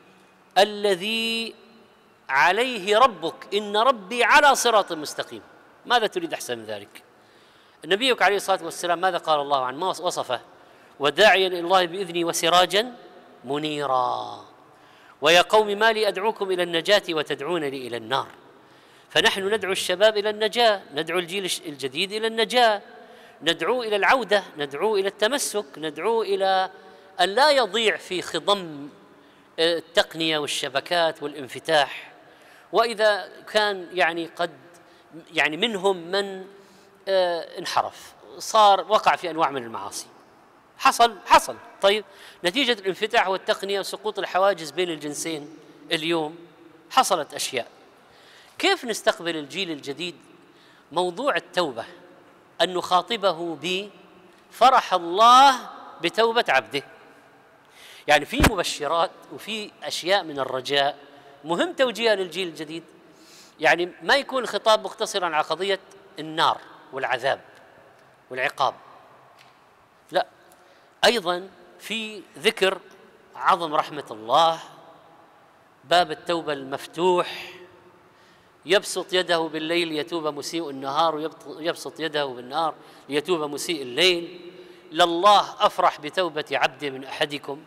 الذي عليه ربك، إن ربي على صراط مستقيم، ماذا تريد أحسن من ذلك؟ نبيك عليه الصلاة والسلام ماذا قال الله عنه؟ ما وصفه؟ وداعيا إلى الله بإذنه وسراجا منيرا. ويا قوم ما لي أدعوكم إلى النجاة وتدعونني إلى النار. فنحن ندعو الشباب إلى النجاة، ندعو الجيل الجديد إلى النجاة، ندعو إلى العودة، ندعو إلى التمسك، ندعو إلى أن لا يضيع في خضم التقنية والشبكات والانفتاح. وإذا كان يعني قد يعني منهم من انحرف، وقع في أنواع من المعاصي، حصل طيب، نتيجة الانفتاح والتقنية وسقوط الحواجز بين الجنسين اليوم حصلت أشياء. كيف نستقبل الجيل الجديد؟ موضوع التوبة، أن نخاطبه بفرح الله بتوبة عبده. يعني في مبشرات وفي أشياء من الرجاء مهم توجيهها للجيل الجديد. يعني ما يكون الخطاب مقتصرا على قضية النار والعذاب والعقاب، لا، أيضا في ذكر عظم رحمة الله، باب التوبة المفتوح، يبسط يده بالليل ليتوب مسيء النهار، ويبسط يده بالنهار ليتوب مسيء الليل. لله أفرح بتوبة عبد من أحدكم،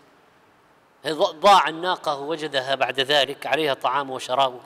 ضاع الناقة وجدها بعد ذلك عليها طعامه وشرابه.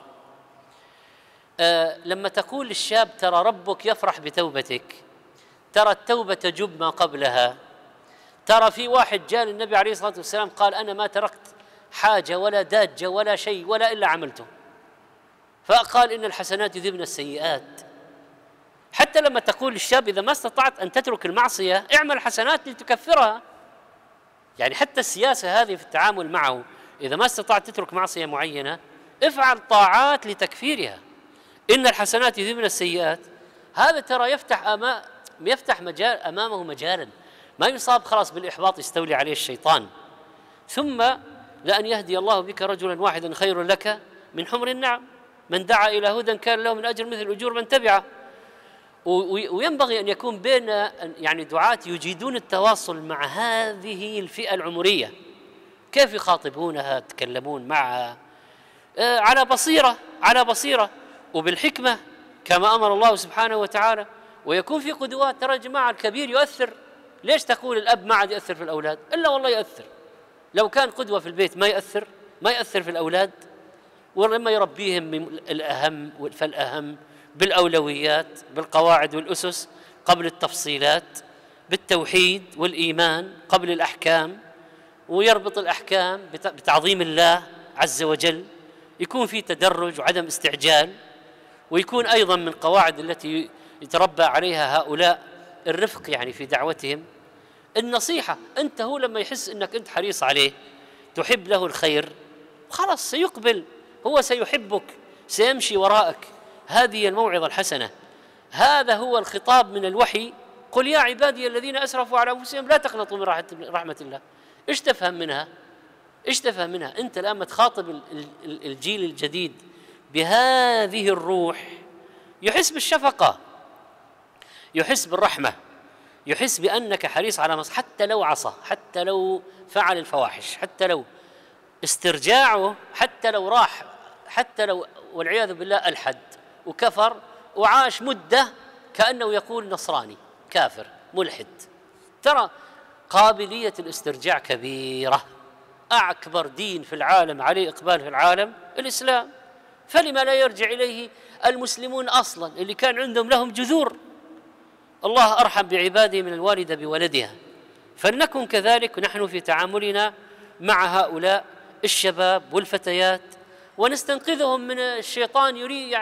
لما تقول للشاب ترى ربك يفرح بتوبتك، ترى التوبة تجب ما قبلها. ترى في واحد جاء للنبي عليه الصلاة والسلام قال أنا ما تركت حاجة ولا داجة ولا شيء ولا إلا عملته، فقال إن الحسنات يذهبن السيئات. حتى لما تقول للشاب إذا ما استطعت أن تترك المعصية اعمل حسنات لتكفرها، يعني حتى السياسة هذه في التعامل معه، إذا ما استطعت تترك معصية معينة افعل طاعات لتكفيرها. إن الحسنات يذهبن السيئات، هذا ترى يفتح مجال أمامه مجالا ما يصاب خلاص بالإحباط يستولي عليه الشيطان. ثم لأن يهدي الله بك رجلا واحدا خير لك من حمر النعم، من دعا إلى هدى كان له من أجر مثل أجور من تبعه. وينبغي أن يكون بين يعني دعاة يجيدون التواصل مع هذه الفئة العمرية، كيف يخاطبونها، يتكلمون معها على بصيرة وبالحكمة كما أمر الله سبحانه وتعالى. ويكون في قدوات. ترى يا جماعة الكبير يؤثر. ليش تقول الأب ما عاد يؤثر في الأولاد؟ إلا والله يؤثر. لو كان قدوة في البيت ما يؤثر في الأولاد. ولما يربيهم الأهم فالأهم بالأولويات، بالقواعد والأسس قبل التفصيلات، بالتوحيد والإيمان قبل الأحكام، ويربط الأحكام بتعظيم الله عز وجل، يكون في تدرج وعدم استعجال. ويكون أيضا من قواعد التي يتربى عليها هؤلاء الرفق يعني في دعوتهم، النصيحة. أنت هو لما يحس أنك أنت حريص عليه تحب له الخير خلاص سيقبل، هو سيحبك، سيمشي وراءك. هذه الموعظة الحسنة، هذا هو الخطاب من الوحي. قل يا عبادي الذين أسرفوا على أنفسهم لا تقنطوا من رحمة الله. إيش تفهم منها؟ أنت لما تخاطب الجيل الجديد بهذه الروح يحس بالشفقة، يحس بالرحمة، يحس بأنك حريص على مصلحته، حتى لو عصى، حتى لو فعل الفواحش، حتى لو استرجاعه، حتى لو راح، حتى لو والعياذ بالله ألحد وكفر وعاش مدة كأنه يقول نصراني كافر ملحد. ترى قابلية الاسترجاع كبيرة. أكبر دين في العالم عليه إقبال في العالم الإسلام، فلما لا يرجع إليه المسلمون أصلا اللي كان عندهم لهم جذور؟ الله أرحم بعباده من الوالدة بولدها. فلنكن كذلك نحن في تعاملنا مع هؤلاء الشباب والفتيات، ونستنقذهم من الشيطان.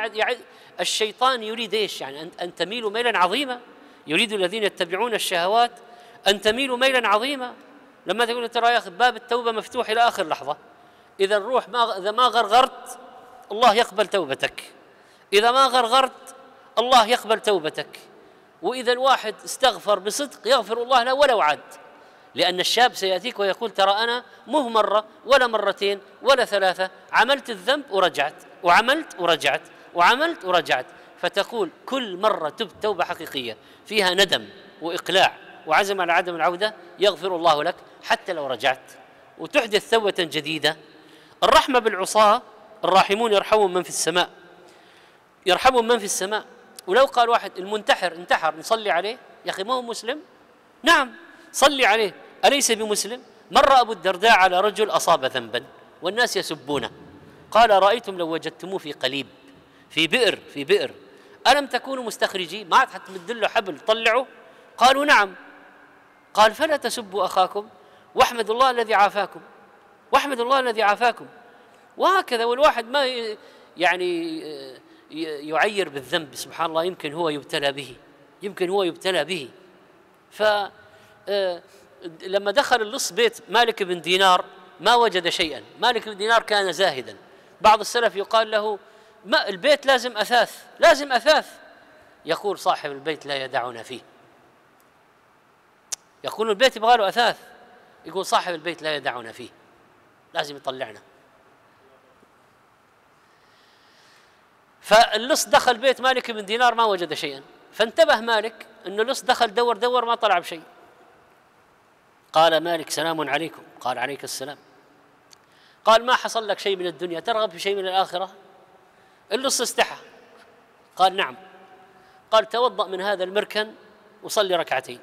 الشيطان يريد ايش؟ يعني أن تميلوا ميلا عظيما. يريد الذين يتبعون الشهوات أن تميلوا ميلا عظيما. لما تقول ترى يا أخي باب التوبة مفتوح إلى آخر لحظة، إذا الروح إذا ما غرغرت الله يقبل توبتك، إذا ما غرغرت الله يقبل توبتك، وإذا الواحد استغفر بصدق يغفر الله له ولو عاد. لأن الشاب سيأتيك ويقول ترى أنا مو مرة ولا مرتين ولا ثلاثة، عملت الذنب ورجعت، وعملت ورجعت، وعملت ورجعت. فتقول كل مرة تبت توبة حقيقية فيها ندم وإقلاع وعزم على عدم العودة، يغفر الله لك حتى لو رجعت، وتحدث توبة جديدة. الرحمة بالعصاة، الراحمون يرحمون من في السماء، يرحمون من في السماء. ولو قال واحد المنتحر انتحر نصلي عليه، يا أخي ما هو مسلم؟ نعم صلي عليه، أليس بمسلم؟ مر أبو الدرداء على رجل أصاب ذنبا والناس يسبونه، قال رأيتم لو وجدتموه في قليب، في بئر ألم تكونوا مستخرجين؟ ما عاد حتى مدله حبل طلعوا؟ قالوا نعم. قال فلا تسبوا أخاكم واحمدوا الله الذي عافاكم، واحمدوا الله الذي عافاكم. وهكذا. والواحد ما يعني يعير بالذنب، سبحان الله، يمكن هو يبتلى به، يمكن هو يبتلى به. لما دخل اللص بيت مالك بن دينار ما وجد شيئا. مالك بن دينار كان زاهدا. بعض السلف يقال له ما البيت لازم أثاث، لازم أثاث. يقول صاحب البيت لا يدعنا فيه. يقول البيت يبغى له أثاث، يقول صاحب البيت لا يدعنا فيه، لازم يطلعنا. فاللص دخل بيت مالك بن دينار ما وجد شيئا، فانتبه مالك أن اللص دخل دور ما طلع بشيء. قال مالك سلام عليكم. قال عليك السلام. قال ما حصل لك شيء من الدنيا، ترغب في شيء من الآخرة؟ اللص استحى. قال نعم. قال توضأ من هذا المركن وصلي ركعتين.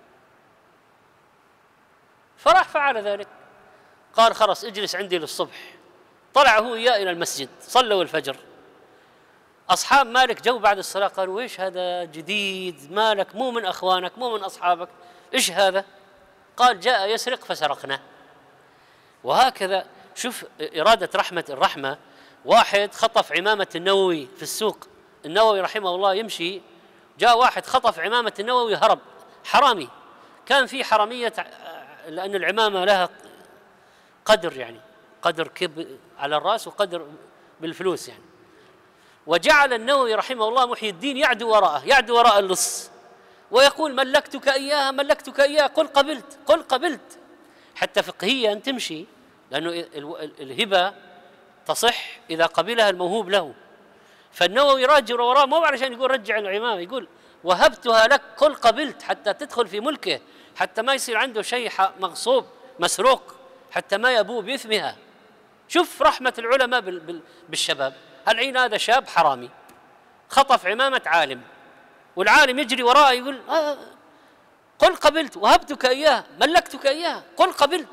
فراح فعل ذلك. قال خلاص اجلس عندي للصبح. طلع هو إياه إلى المسجد، صلوا الفجر. أصحاب مالك جو بعد الصلاة قالوا إيش هذا جديد، مالك مو من أخوانك مو من أصحابك، إيش هذا؟ قال جاء يسرق فسرقنا. وهكذا. شوف إرادة الرحمة. واحد خطف عمامة النووي في السوق، النووي رحمه الله يمشي، جاء واحد خطف عمامة النووي هرب، حرامي. كان في حرامية لأن العمامة لها قدر، يعني قدر كب على الرأس وقدر بالفلوس يعني. وجعل النووي رحمه الله محي الدين يعدو وراء اللص ويقول ملكتك إياها ملكتك إياها، قل قبلت. حتى فقهيا تمشي، لأنه الهبة تصح إذا قبلها الموهوب له. فالنووي يراجع وراء مو علشان يقول رجع العمامة، يقول وهبتها لك قل قبلت، حتى تدخل في ملكه، حتى ما يصير عنده شيء مغصوب مسروق، حتى ما يبوء بإثمها. شوف رحمة العلماء بالشباب. العين هذا شاب حرامي خطف عمامة عالم، والعالم يجري وراءه يقول قل قبلت، وهبتك إياه ملكتك إياه، قل قبلت.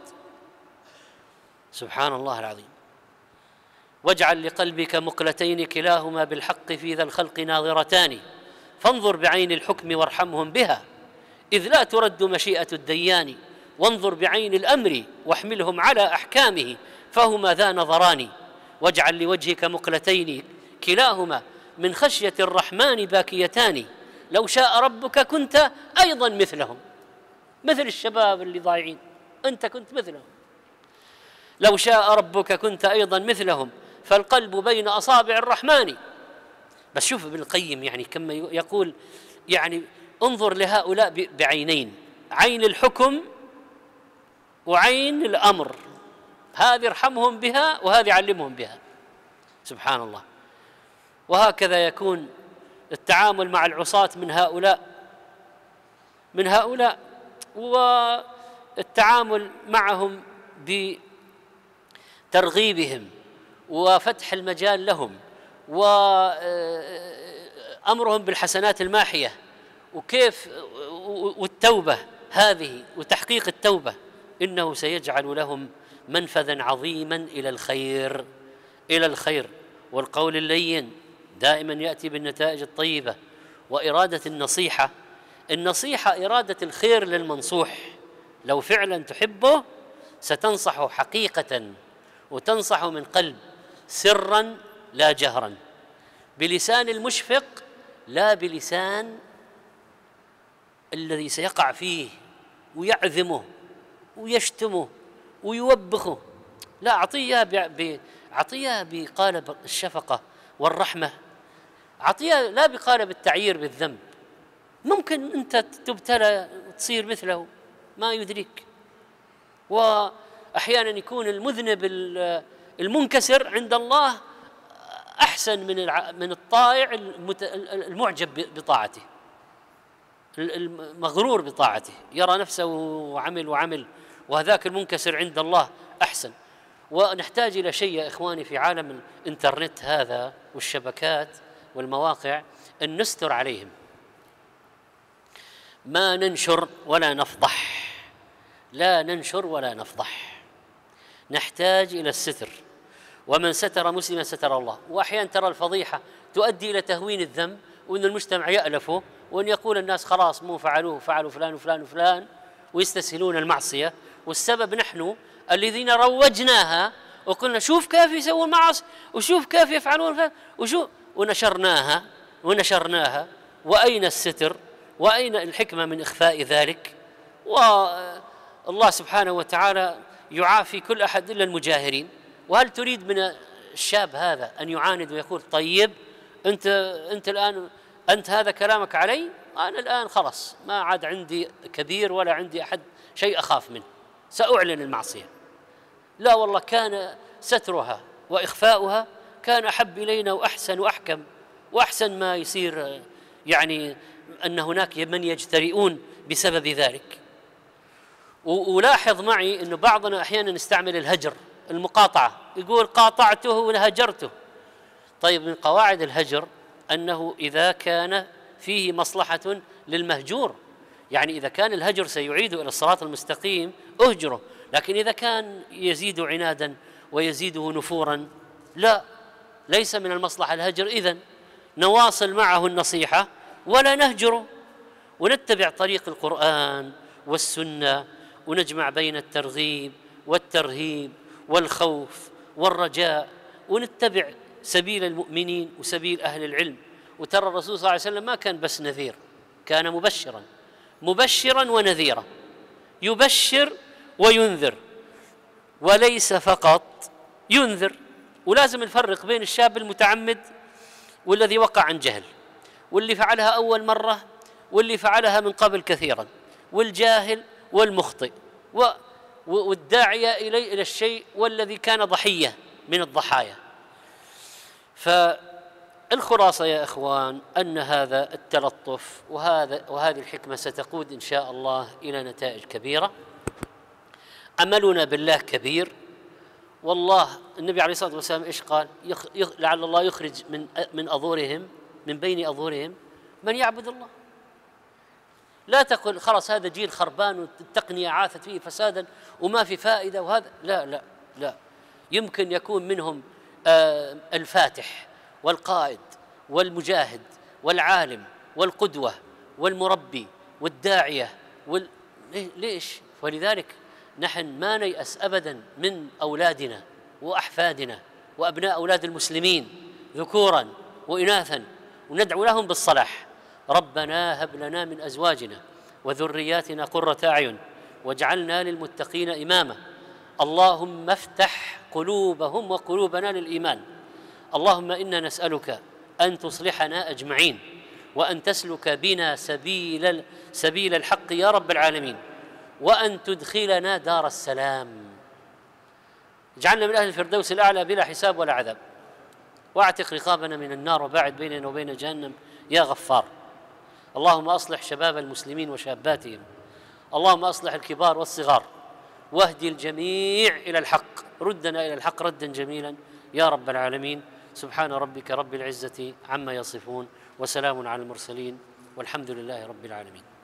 سبحان الله العظيم. واجعل لقلبك مقلتين كلاهما بالحق في ذا الخلق ناظرتان، فانظر بعين الحكم وارحمهم بها، إذ لا ترد مشيئة الديان، وانظر بعين الأمر واحملهم على أحكامه، فهما ذا نظران. واجعل لوجهك مقلتين كلاهما من خشية الرحمن باكيتان، لو شاء ربك كنت أيضا مثلهم. مثل الشباب اللي ضايعين، أنت كنت مثلهم. لو شاء ربك كنت أيضا مثلهم، فالقلب بين أصابع الرحمن. بس شوف ابن القيم يعني كما يقول، يعني انظر لهؤلاء بعينين، عين الحكم وعين الأمر، هذه ارحمهم بها وهذه علمهم بها. سبحان الله. وهكذا يكون التعامل مع العصاة من هؤلاء من هؤلاء، والتعامل معهم بترغيبهم وفتح المجال لهم وأمرهم بالحسنات الماحية، وكيف والتوبة هذه وتحقيق التوبة، إنه سيجعل لهم منفذا عظيما إلى الخير، إلى الخير. والقول اللين دائما يأتي بالنتائج الطيبة. وإرادة النصيحة، النصيحة إرادة الخير للمنصوح، لو فعلا تحبه ستنصحه حقيقة، وتنصحه من قلب، سرا لا جهرا، بلسان المشفق لا بلسان الذي سيقع فيه ويعذمه ويشتمه ويوبخه. لا، أعطيها بقالب الشفقة والرحمة، أعطيها لا بقالب التعيير بالذنب. ممكن أنت تبتلى وتصير مثله ما يدرك، وأحيانا يكون المذنب المنكسر عند الله أحسن من الطائع المعجب بطاعته، المغرور بطاعته، يرى نفسه وعمل، وهذاك المنكسر عند الله أحسن. ونحتاج إلى شيء يا إخواني في عالم الإنترنت هذا والشبكات والمواقع، أن نستر عليهم، ما ننشر ولا نفضح، لا ننشر ولا نفضح، نحتاج إلى الستر. ومن ستر مسلما ستر الله. وأحيانا ترى الفضيحة تؤدي إلى تهوين الذنب، وأن المجتمع يألفه، وأن يقول الناس خلاص مو فعلوا فلان وفلان وفلان، ويستسهلون المعصية. والسبب نحن الذين روجناها وقلنا شوف كيف يسوون معاصي، وشوف كيف يفعلون، ونشرناها. وأين الستر؟ وأين الحكمة من إخفاء ذلك؟ والله سبحانه وتعالى يعافي كل أحد إلا المجاهرين. وهل تريد من الشاب هذا أن يعاند ويقول طيب أنت الآن أنت هذا كلامك علي، أنا الآن خلاص ما عاد عندي كبير ولا عندي أحد شيء أخاف منه، سأعلن المعصية؟ لا والله، كان سترها وإخفاؤها كان أحب إلينا وأحسن وأحكم، وأحسن ما يصير يعني أن هناك من يجترئون بسبب ذلك. ولاحظ معي أن بعضنا أحيانا نستعمل الهجر، المقاطعة، يقول قاطعته وهجرته. طيب، من قواعد الهجر أنه إذا كان فيه مصلحة للمهجور، يعني إذا كان الهجر سيعيد إلى الصراط المستقيم أهجره، لكن إذا كان يزيد عنادا ويزيده نفورا لا، ليس من المصلحة الهجر. إذن نواصل معه النصيحة ولا نهجره، ونتبع طريق القرآن والسنة، ونجمع بين الترغيب والترهيب والخوف والرجاء، ونتبع سبيل المؤمنين وسبيل أهل العلم. وترى الرسول صلى الله عليه وسلم ما كان بس نذير، كان مبشرا ونذيرا، يبشر وينذر، وليس فقط ينذر. ولازم نفرق بين الشاب المتعمد والذي وقع عن جهل، واللي فعلها أول مرة واللي فعلها من قبل كثيرا، والجاهل والمخطئ، والداعية إلى الشيء والذي كان ضحية من الضحايا. فالخلاصة يا إخوان أن هذا التلطف وهذه الحكمة ستقود إن شاء الله إلى نتائج كبيرة. عملنا بالله كبير، والله النبي عليه الصلاة والسلام إيش قال؟ لعل الله يخرج من بين أظهرهم من يعبد الله. لا تقل خلاص هذا جيل خربان والتقنية عاثت فيه فسادا وما في فائدة وهذا، لا لا لا، يمكن يكون منهم الفاتح والقائد والمجاهد والعالم والقدوة والمربي والداعية ليش؟ ولذلك نحن ما نيأس أبدا من أولادنا وأحفادنا وأبناء أولاد المسلمين ذكورا وإناثا، وندعو لهم بالصلاح. ربنا هب لنا من أزواجنا وذرياتنا قرة أعين واجعلنا للمتقين إماما. اللهم افتح قلوبهم وقلوبنا للإيمان. اللهم إنا نسألك أن تصلحنا أجمعين، وأن تسلك بنا سبيل الحق يا رب العالمين، وأن تدخلنا دار السلام. اجعلنا من أهل الفردوس الأعلى بلا حساب ولا عذاب، واعتق رقابنا من النار، وباعد بيننا وبين جهنم يا غفار. اللهم أصلح شباب المسلمين وشاباتهم، اللهم أصلح الكبار والصغار، واهدي الجميع إلى الحق، ردنا إلى الحق ردا جميلا يا رب العالمين. سبحان ربك رب العزة عما يصفون، وسلام على المرسلين، والحمد لله رب العالمين.